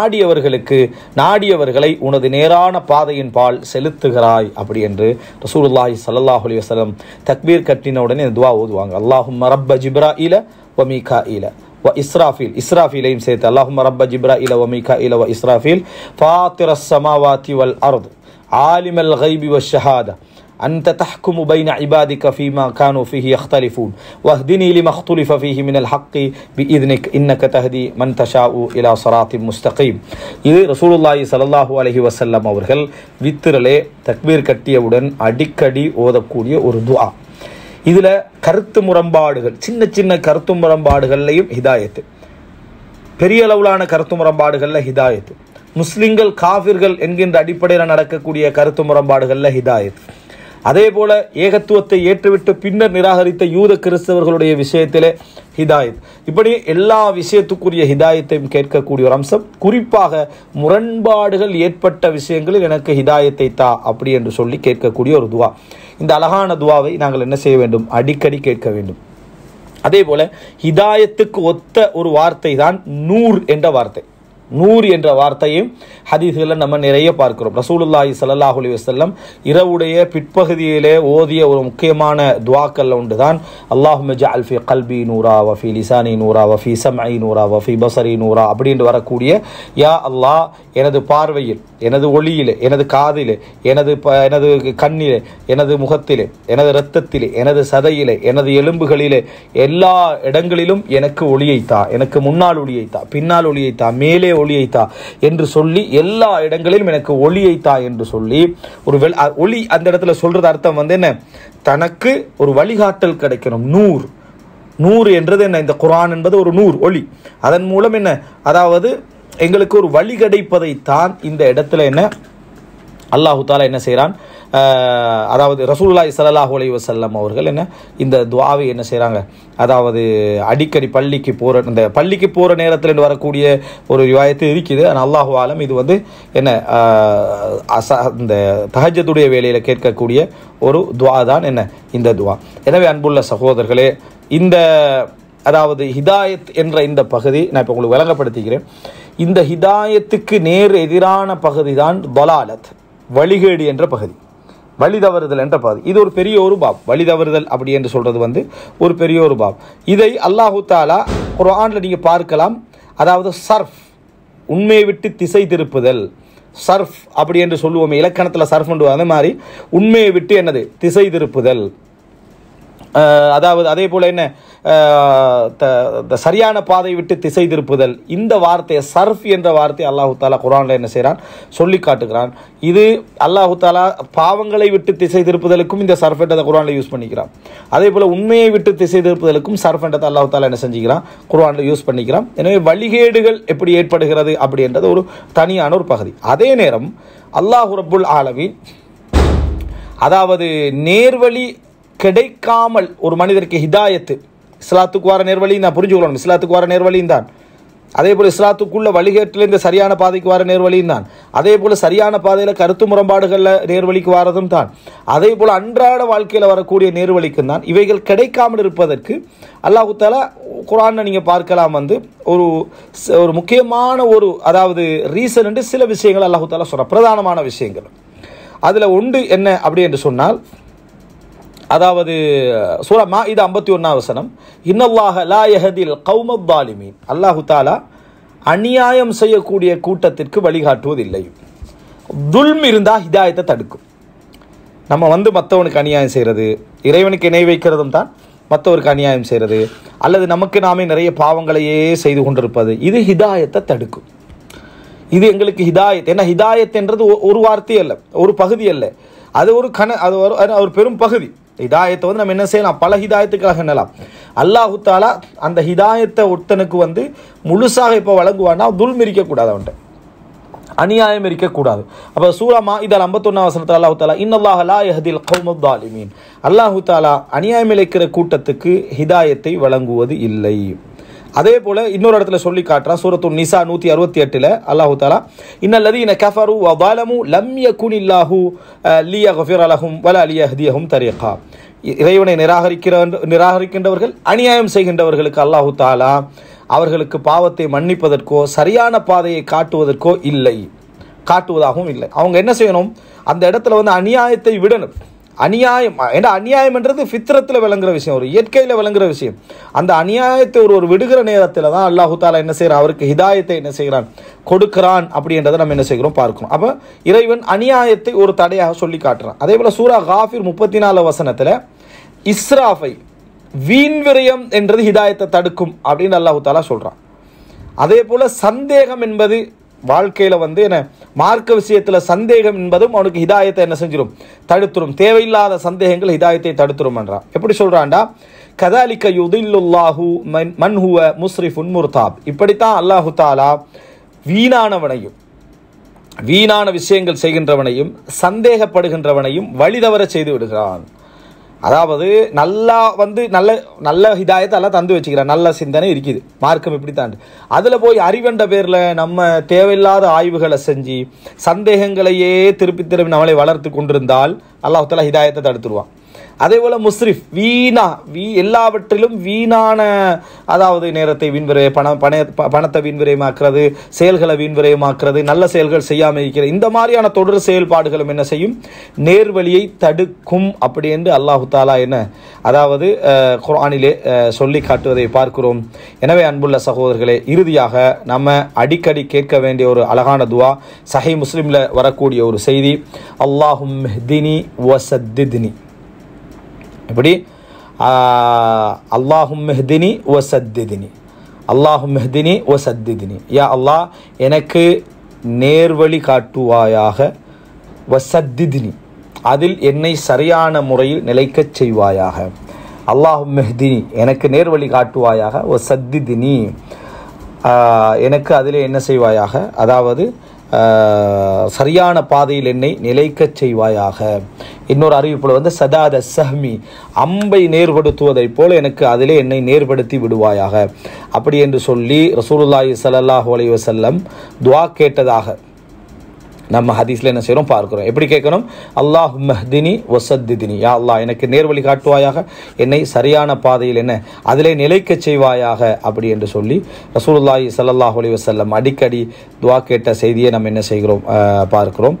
நாடியவர்களை உனது நேரான பாதையின் பால் செலுத்துகிறாய் அப்படி என்று ரசூலுல்லாஹி ஸல்லல்லாஹு அலைஹி வஸல்லம் தக்பீர் கட்டின உடனே துஆ ஓதுவாங்க. அல்லாஹும்ம ரப்ப ஜிப்ராஈல வ மீகாஈல வ இஸ்ராஃபீல், இஸ்ராஃபீலையும் சேர்த்து அல்லாஹும்ம ரப்ப ஜிப்ராஈல வ மீகாஈல வ இஸ்ராஃபீல் ஃபாத்திரஸ் ஸமாவாதி வல் அர்த் ஆலிமல் கைபி வஷ் ஷஹாதா أنت تحكم بين عبادك فيما كانوا فيه يختلفون واهدني لما اختلف فيه من الحق بإذنك إنك تهدي من تشاء إلى صراط مستقيم. இது ரசூலுல்லாஹி ஸல்லல்லாஹு அலைஹி வஸல்லம் அவர்கள் வித்ரிலே தக்பீர் கட்டியவுடன் அடிக்கடி ஓதக்கூடிய ஒரு துஆ. இதில் கருத்து முரண்பாடுகள், சின்ன சின்ன கருத்து முரண்பாடுகள்லையும் ஹிதாயத்து, பெரிய அளவிலான கருத்து முரண்பாடுகளில் ஹிதாயத்து, முஸ்லிம்கள் காஃபிர்கள் என்கின்ற அடிப்படையில் நடக்கக்கூடிய கருத்து முரண்பாடுகளில் ஹிதாயத், அதே போல ஏகத்துவத்தை ஏற்றுவிட்டு பின்னர் நிராகரித்த யூத கிறிஸ்தவர்களுடைய விஷயத்திலே ஹிதாயத், இப்படி எல்லா விஷயத்துக்குரிய ஹிதாயத்தையும் கேட்கக்கூடிய ஒரு அம்சம். குறிப்பாக முரண்பாடுகள் ஏற்பட்ட விஷயங்களில் எனக்கு ஹிதாயத்தை தா அப்படி என்று சொல்லி கேட்கக்கூடிய ஒரு துவா. இந்த அழகான துவாவை நாங்கள் என்ன செய்ய வேண்டும், அடிக்கடி கேட்க வேண்டும். அதே போல ஹிதாயத்துக்கு ஒத்த ஒரு வார்த்தை தான் நூர் என்ற வார்த்தை. நூர் என்ற வார்த்தையும் ஹதீஸ்களில் நம்ம நிறைய பார்க்கிறோம். ரசூலுல்லாஹி ஸல்லல்லாஹு அலைஹி வஸல்லம் இரவுடைய பிற்பகுதியிலே ஓதிய ஒரு முக்கியமான துஆக்கள் ஒன்றுதான் அல்லாஹும்ம ஜஅல் ஃபீ கல்பி நூரா வ ஃபீ லிசானி நூரா வ ஃபீ சம்இ நூரா வ ஃபீ பஸரி நூரா அப்படின்னு வரக்கூடிய, யா அல்லாஹ் எனது பார்வையில், எனது ஒளியிலே, எனது காதிலே, எனது கண்ணிலே, எனது முகத்திலே, எனது இரத்தத்திலே, எனது சதையிலே, எனது எலும்புகளிலே, எல்லா இடங்களிலும் எனக்கு ஒளியைத்தா, எனக்கு முன்னால் ஒளியைத்தா, பின்னால் ஒளியைத்தா, மேலே ஒளியைத்தா என்று சொல்லி எல்லா இடங்களிலும் எனக்கு ஒளியைத்தா என்று சொல்லி ஒரு ஒளி அந்த இடத்துல சொல்றது அர்த்தம் என்ன, தனக்கு ஒரு வழிகாட்டல் கிடைக்கணும். நூறு என்றது என்ன, இந்த குர்ஆன் என்பது ஒரு நூர் ஒளி, அதன் மூலம் என்ன, அதாவது எங்களுக்கு ஒரு வழி கிடைப்பதைத்தான் இந்த இடத்துல என்ன அல்லாஹு தாலா என்ன செய்கிறான், அதாவது ரசூலுல்லாஹி ஸல்லல்லாஹு அலைஹி வஸல்லம் அவர்கள் என்ன இந்த துஆவை என்ன செய்கிறாங்க, அதாவது அடிக்கடி பள்ளிக்கு போகிற நேரத்தில் வரக்கூடிய ஒரு ரிவாயத்து இருக்குது. ஆனால் அல்லாஹு ஆலம் இது என்ன இந்த தஹஜ்ஜுடைய வேளையில் கேட்கக்கூடிய ஒரு துஆ தான் என்ன இந்த துஆ. எனவே அன்புள்ள சகோதரர்களே, இந்த அதாவது ஹிதாயத் என்ற இந்த பகுதி நான் இப்போ உங்களுக்கு விளங்கப்படுத்திக்கிறேன். இந்த ஹிதாயத்துக்கு நேர் எதிரான பகுதி தான் தலாலத், வழிகேடு என்ற பகுதி, வழி தவறுதல் என்ற பகுதி. இது ஒரு பெரிய ஒரு பாப். வழி தவறுதல் அப்படி என்று சொல்றது ஒரு பெரிய ஒரு பாப். இதை அல்லாஹு தாலா குர்ஆன்ல நீங்க பார்க்கலாம். அதாவது சர்ஃப், உண்மையை விட்டு திசை திருப்புதல், சர்ஃப் அப்படி என்று சொல்லுவோமே இலக்கணத்தில் சர்ஃப் என்று, அதே மாதிரி உண்மையை விட்டு என்னது திசை திருப்புதல். அதாவது அதே போல என்ன சரியான பாதை விட்டு திசை திருப்புதல். இந்த வார்த்தையை சர்ஃப் என்ற வார்த்தை அல்லாஹு தாலா குர்ஆன்ல என்ன செய்கிறான், சொல்லி காட்டுகிறான். இது அல்லாஹு தாலா பாவங்களை விட்டு திசை திருப்புதலுக்கும் இந்த சர்ஃப் என்றதை குர்ஆன்ல யூஸ் பண்ணிக்கிறான். அதே போல உண்மையை விட்டு திசை திருப்புதலுக்கும் சர்ஃப் என்றதை அல்லாஹு தாலா என்ன செஞ்சுக்கிறான், குர்ஆன்ல யூஸ் பண்ணிக்கிறான். எனவே வழிகேடுகள் எப்படி ஏற்படுகிறது அப்படி என்றது ஒரு தனியான ஒரு பகுதி. அதே நேரம் அல்லாஹ் ரப்புல் ஆலமீன் அதாவது நேர்வழி கிடைக்காமல் ஒரு மனிதருக்கு ஹிதாயத்து, இஸ்லாத்துக்கு வர நேர்வழியும் தான் புரிஞ்சுக்கணும், இஸ்லாத்துக்கு வர நேர்வழியும் தான். அதே போல் இஸ்லாத்துக்குள்ள வழிகேட்டிலிருந்து சரியான பாதைக்கு வர நேர்வழியும் தான். அதே போல் சரியான பாதையில் கருத்து முரண்பாடுகளில் நேர்வழிக்கு வரதும் தான். அதே போல் அன்றாட வாழ்க்கையில் வரக்கூடிய நேர்வழிக்கும் தான். இவைகள் கிடைக்காமல் இருப்பதற்கு அல்லாஹு தஆலா குர்ஆனை நீங்கள் பார்க்கலாம் ஒரு முக்கியமான ஒரு அதாவது ரீசன் என்று சில விஷயங்கள் அல்லாஹு தஆலா சொல்ற பிரதானமான விஷயங்கள். அதில் ஒன்று என்ன அப்படி என்று சொன்னால், அதாவது சூரா மாஇதா 51 வசனம், இன்னல்லாஹ லா யஹ்தில் கௌமத் ஸாலிமீன், அல்லாஹு தஆலா அநியாயம் செய்யக்கூடிய கூட்டத்திற்கு வழிகாட்டுவதில்லை. துல்ம் இருந்தா ஹிதாயத்தை தடுக்கும். நம்ம மற்றவனுக்கு அநியாயம் செய்கிறது, இறைவனுக்கு இணை வைக்கிறதும் தான் மற்றவருக்கு அநியாயம் செய்கிறது, அல்லது நமக்கு நாமே நிறைய பாவங்களையே செய்து கொண்டிருப்பது, இது ஹிதாயத்தை தடுக்கும். இது எங்களுக்கு ஹிதாயத். ஏன்னா ஹிதாயத் என்றது ஒரு வார்த்தை அல்ல, ஒரு பகுதி அல்ல, அது ஒரு பெரும் பகுதி. ஹிதாயத்தை வந்து நம்ம என்ன செய்யலாம், பல ஹிதாயத்துக்காக என்னலாம். அல்லாஹு தாலா அந்த ஹிதாயத்தை ஒருத்தனுக்கு முழுசாக இப்போ வழங்குவான்னா துல்ம் இருக்கக்கூடாது, அவன்கிட்ட அநியாயம் இருக்கக்கூடாது. அப்போ சூரா மாஇதா 51 வசனத்தில் அல்லாஹு தாலா இன்னல்லாஹ லா யஹ்தில் கௌமத் ஸாலிமீன், அல்லாஹு தாலா அநியாயம் இழைக்கிற கூட்டத்துக்கு ஹிதாயத்தை வழங்குவது இல்லை. அதே போல இன்னொரு இடத்துல சொல்லி காட்டுறான், சூரத்து நிசா 168 அல்லாஹு தாலா இன்னல்லதீன கஃபரு வ ஸலமு லம் யகுனில்லாஹு லியக்ஃபிர லஹும் வலா லியஹ்தியஹும் தரீகா. இறைவனை நிராகரிக்கின்றவர்கள், அநியாயம் செய்கின்றவர்களுக்கு அல்லாஹு தாலா அவர்களுக்கு பாவத்தை மன்னிப்பதற்கோ சரியான பாதையை காட்டுவதற்கோ இல்லை, காட்டுவதாகவும் இல்லை. அவங்க என்ன செய்யணும், அந்த இடத்துல அநியாயத்தை விடணும். அநியாயம் ஏன்னா அநியாயம் என்றது ஃபித்ரத்தில் விளங்குற விஷயம், ஒரு இயற்கையில் விளங்குற விஷயம். அந்த அநியாயத்தை ஒரு விடுகிற நேரத்தில் தான் அல்லாஹு தாலா என்ன செய்கிறான், அவருக்கு ஹிதாயத்தை என்ன செய்கிறான், கொடுக்கிறான். அப்படின்றத நம்ம என்ன செய்கிறோம் பார்க்கணும். அப்போ இறைவன் அநியாயத்தை ஒரு தடையாக சொல்லி காட்டுறான். அதே போல் சூரா காஃபிர் 34 வசனத்தில் இஸ்ராஃபை, வீண் விரயம் என்றது ஹிதாயத்தை தடுக்கும் அப்படின்னு அல்லாஹு தாலா சொல்கிறான். அதே போல் சந்தேகம் என்பது வாழ்க்கையில் என்ன மார்க்க விஷயத்தில் சந்தேகம் என்பதும் அவனுக்கு ஹிதாயத்தை என்ன செஞ்சிடும், தடுத்துரும். தேவையில்லாத சந்தேகங்கள் ஹிதாயத்தை தடுத்துரும் என்றான். எப்படி சொல்கிறான்டா, கதாலிக்க யுதில்லுல்லாஹு மன் ஹுவ முஸ்ரிஃபுன் முர்தாப், இப்படித்தான் அல்லாஹு தாலா வீணானவனையும் வீணான விஷயங்கள் செய்கின்றவனையும் சந்தேகப்படுகின்றவனையும் வழிதவர செய்து விடுகிறான். அதாவது நல்லா நல்ல ஹிதாயத்தை எல்லாம் தந்து வச்சுக்கிறான், நல்ல சிந்தனை இருக்குது, மார்க்கம் இப்படி தாண்டு, அதில் போய் அறிவென்ற பேரில் நம்ம தேவையில்லாத ஆய்வுகளை செஞ்சு சந்தேகங்களையே திருப்பி நம்மளை வளர்த்து கொண்டிருந்தால் அல்லாஹ் தஆலா ஹிதாயத்தை தடுத்துருவான். அதே போல் முஸ்ரிஃப், எல்லாவற்றிலும் வீணான, அதாவது நேரத்தை வீண்விரைய, பணத்தை வீண்விரயமாக்குறது, செயல்களை வீண்விரயமாக்குறது, நல்ல செயல்கள் செய்யாமல் இருக்கிறது, இந்த மாதிரியான தொடர் செயல்பாடுகளும் என்ன செய்யும், நேர்வழியை தடுக்கும். அப்படி என்று அல்லாஹு தாலா அதாவது குர்ஆனிலே சொல்லி காட்டுவதை பார்க்கிறோம். எனவே அன்புள்ள சகோதரர்களே, இறுதியாக நம்ம அடிக்கடி கேட்க வேண்டிய ஒரு அழகான துவா, சஹீஹ் முஸ்லிமில் வரக்கூடிய ஒரு செய்தி, அல்லாஹும் ஹ்தினி வஸத்தித்னி. இப்படி அல்லாஹும் மெஹ்தினி வஸத்தித்னி, அல்லாஹும் மெஹ்தினி வஸத்தித்னி, யா அல்லாஹ் எனக்கு நேர்வழி காட்டுவாயாக, வஸத்தித்னி அதில் என்னை சரியான முறையில் நிலைக்கச் செய்வாயாக. அல்லாஹும் மெஹ்தினி எனக்கு நேர்வழி காட்டுவாயாக, வஸத்தித்னி எனக்கு அதில் என்ன செய்வாயாக, அதாவது சரியான பாதையில் என்னை நிலைக்கச் செய்வாயாக. இன்னொரு அறிவிப்பில் சதாத சஹ்மி, அம்பை நேர்படுத்துவதைப் போல எனக்கு அதிலே என்னை நேர்படுத்தி விடுவாயாக. அப்படி என்று சொல்லி ரசூலுல்லாஹி ஸல்லல்லாஹு அலைஹி வஸல்லம் துஆ கேட்டதாக நம்ம ஹதீஸில் என்ன செய்கிறோம் பார்க்குறோம். எப்படி கேட்கணும், அல்லாஹும்ம ஹ்தினி வஸத்தித்னி, யா அல்லாஹ் எனக்கு நேர்வழி காட்டுவாயாக, என்னை சரியான பாதையில் அதிலே நிலைக்கச் செய்வாயாக. அப்படி என்று சொல்லி ரசூலுல்லாஹி ஸல்லல்லாஹு அலைஹி வஸல்லம் அடிக்கடி துஆ கேட்ட செய்தியை நம்ம என்ன செய்கிறோம் பார்க்கிறோம்.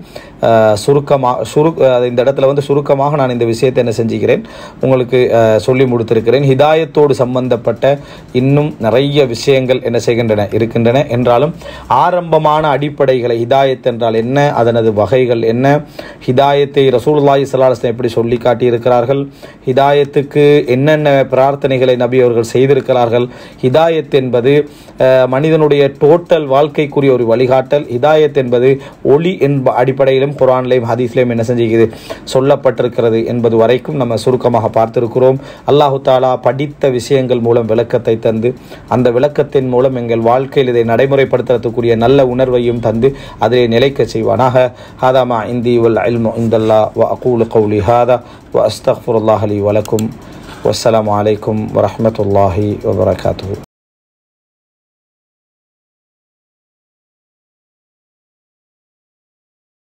இந்த இடத்துல சுருக்கமாக நான் இந்த விஷயத்தை என்ன செஞ்சுக்கிறேன், உங்களுக்கு சொல்லி முடித்திருக்கிறேன். ஹிதாயத்தோடு சம்பந்தப்பட்ட இன்னும் நிறைய விஷயங்கள் என்ன செய்கின்றன, இருக்கின்றன. என்றாலும் ஆரம்பமான அடிப்படைகளை, ஹிதாயத் என்றால் என்ன, அதனது வகைகள் என்ன, ஹிதாயத்தை ரசூலுல்லாஹி ஸல்லல்லாஹு அலைஹி வஸல்லம் எப்படி சொல்லி காட்டியிருக்கிறார்கள், ஹிதாயத்துக்கு என்னென்ன பிரார்த்தனைகளை நபி அவர்கள் செய்திருக்கிறார்கள், ஹிதாயத் என்பது மனிதனுடைய டோட்டல் வாழ்க்கைக்குரிய ஒரு வழிகாட்டல், ஹிதாயத் என்பது ஒளி என்ப அடிப்படையிலும் குர்ஆன்லையும் ஹதீஸ்லையும் என்ன செஞ்சுகிறது, சொல்லப்பட்டிருக்கிறது என்பது வரைக்கும் நம்ம சுருக்கமாக பார்த்திருக்கிறோம். அல்லாஹு தாலா படித்த விஷயங்கள் மூலம் விளக்கத்தை தந்து, அந்த விளக்கத்தின் மூலம் எங்கள் வாழ்க்கையில் இதை நடைமுறைப்படுத்துறதுக்குரிய நல்ல உணர்வையும் தந்து அதிலே நிலைக்க செய்வானாக. ஹாதா மா இந்தி வல் இல்மு இந்தல்லாஹ் வ அகூலு கௌலி ஹாதா வ அஸ்தக்ஃபிருல்லாஹ லி வ லக்கும். வஸ்ஸலாமு அலைக்கும் வ ரஹ்மத்துல்லாஹி வ பரகாத்துஹு.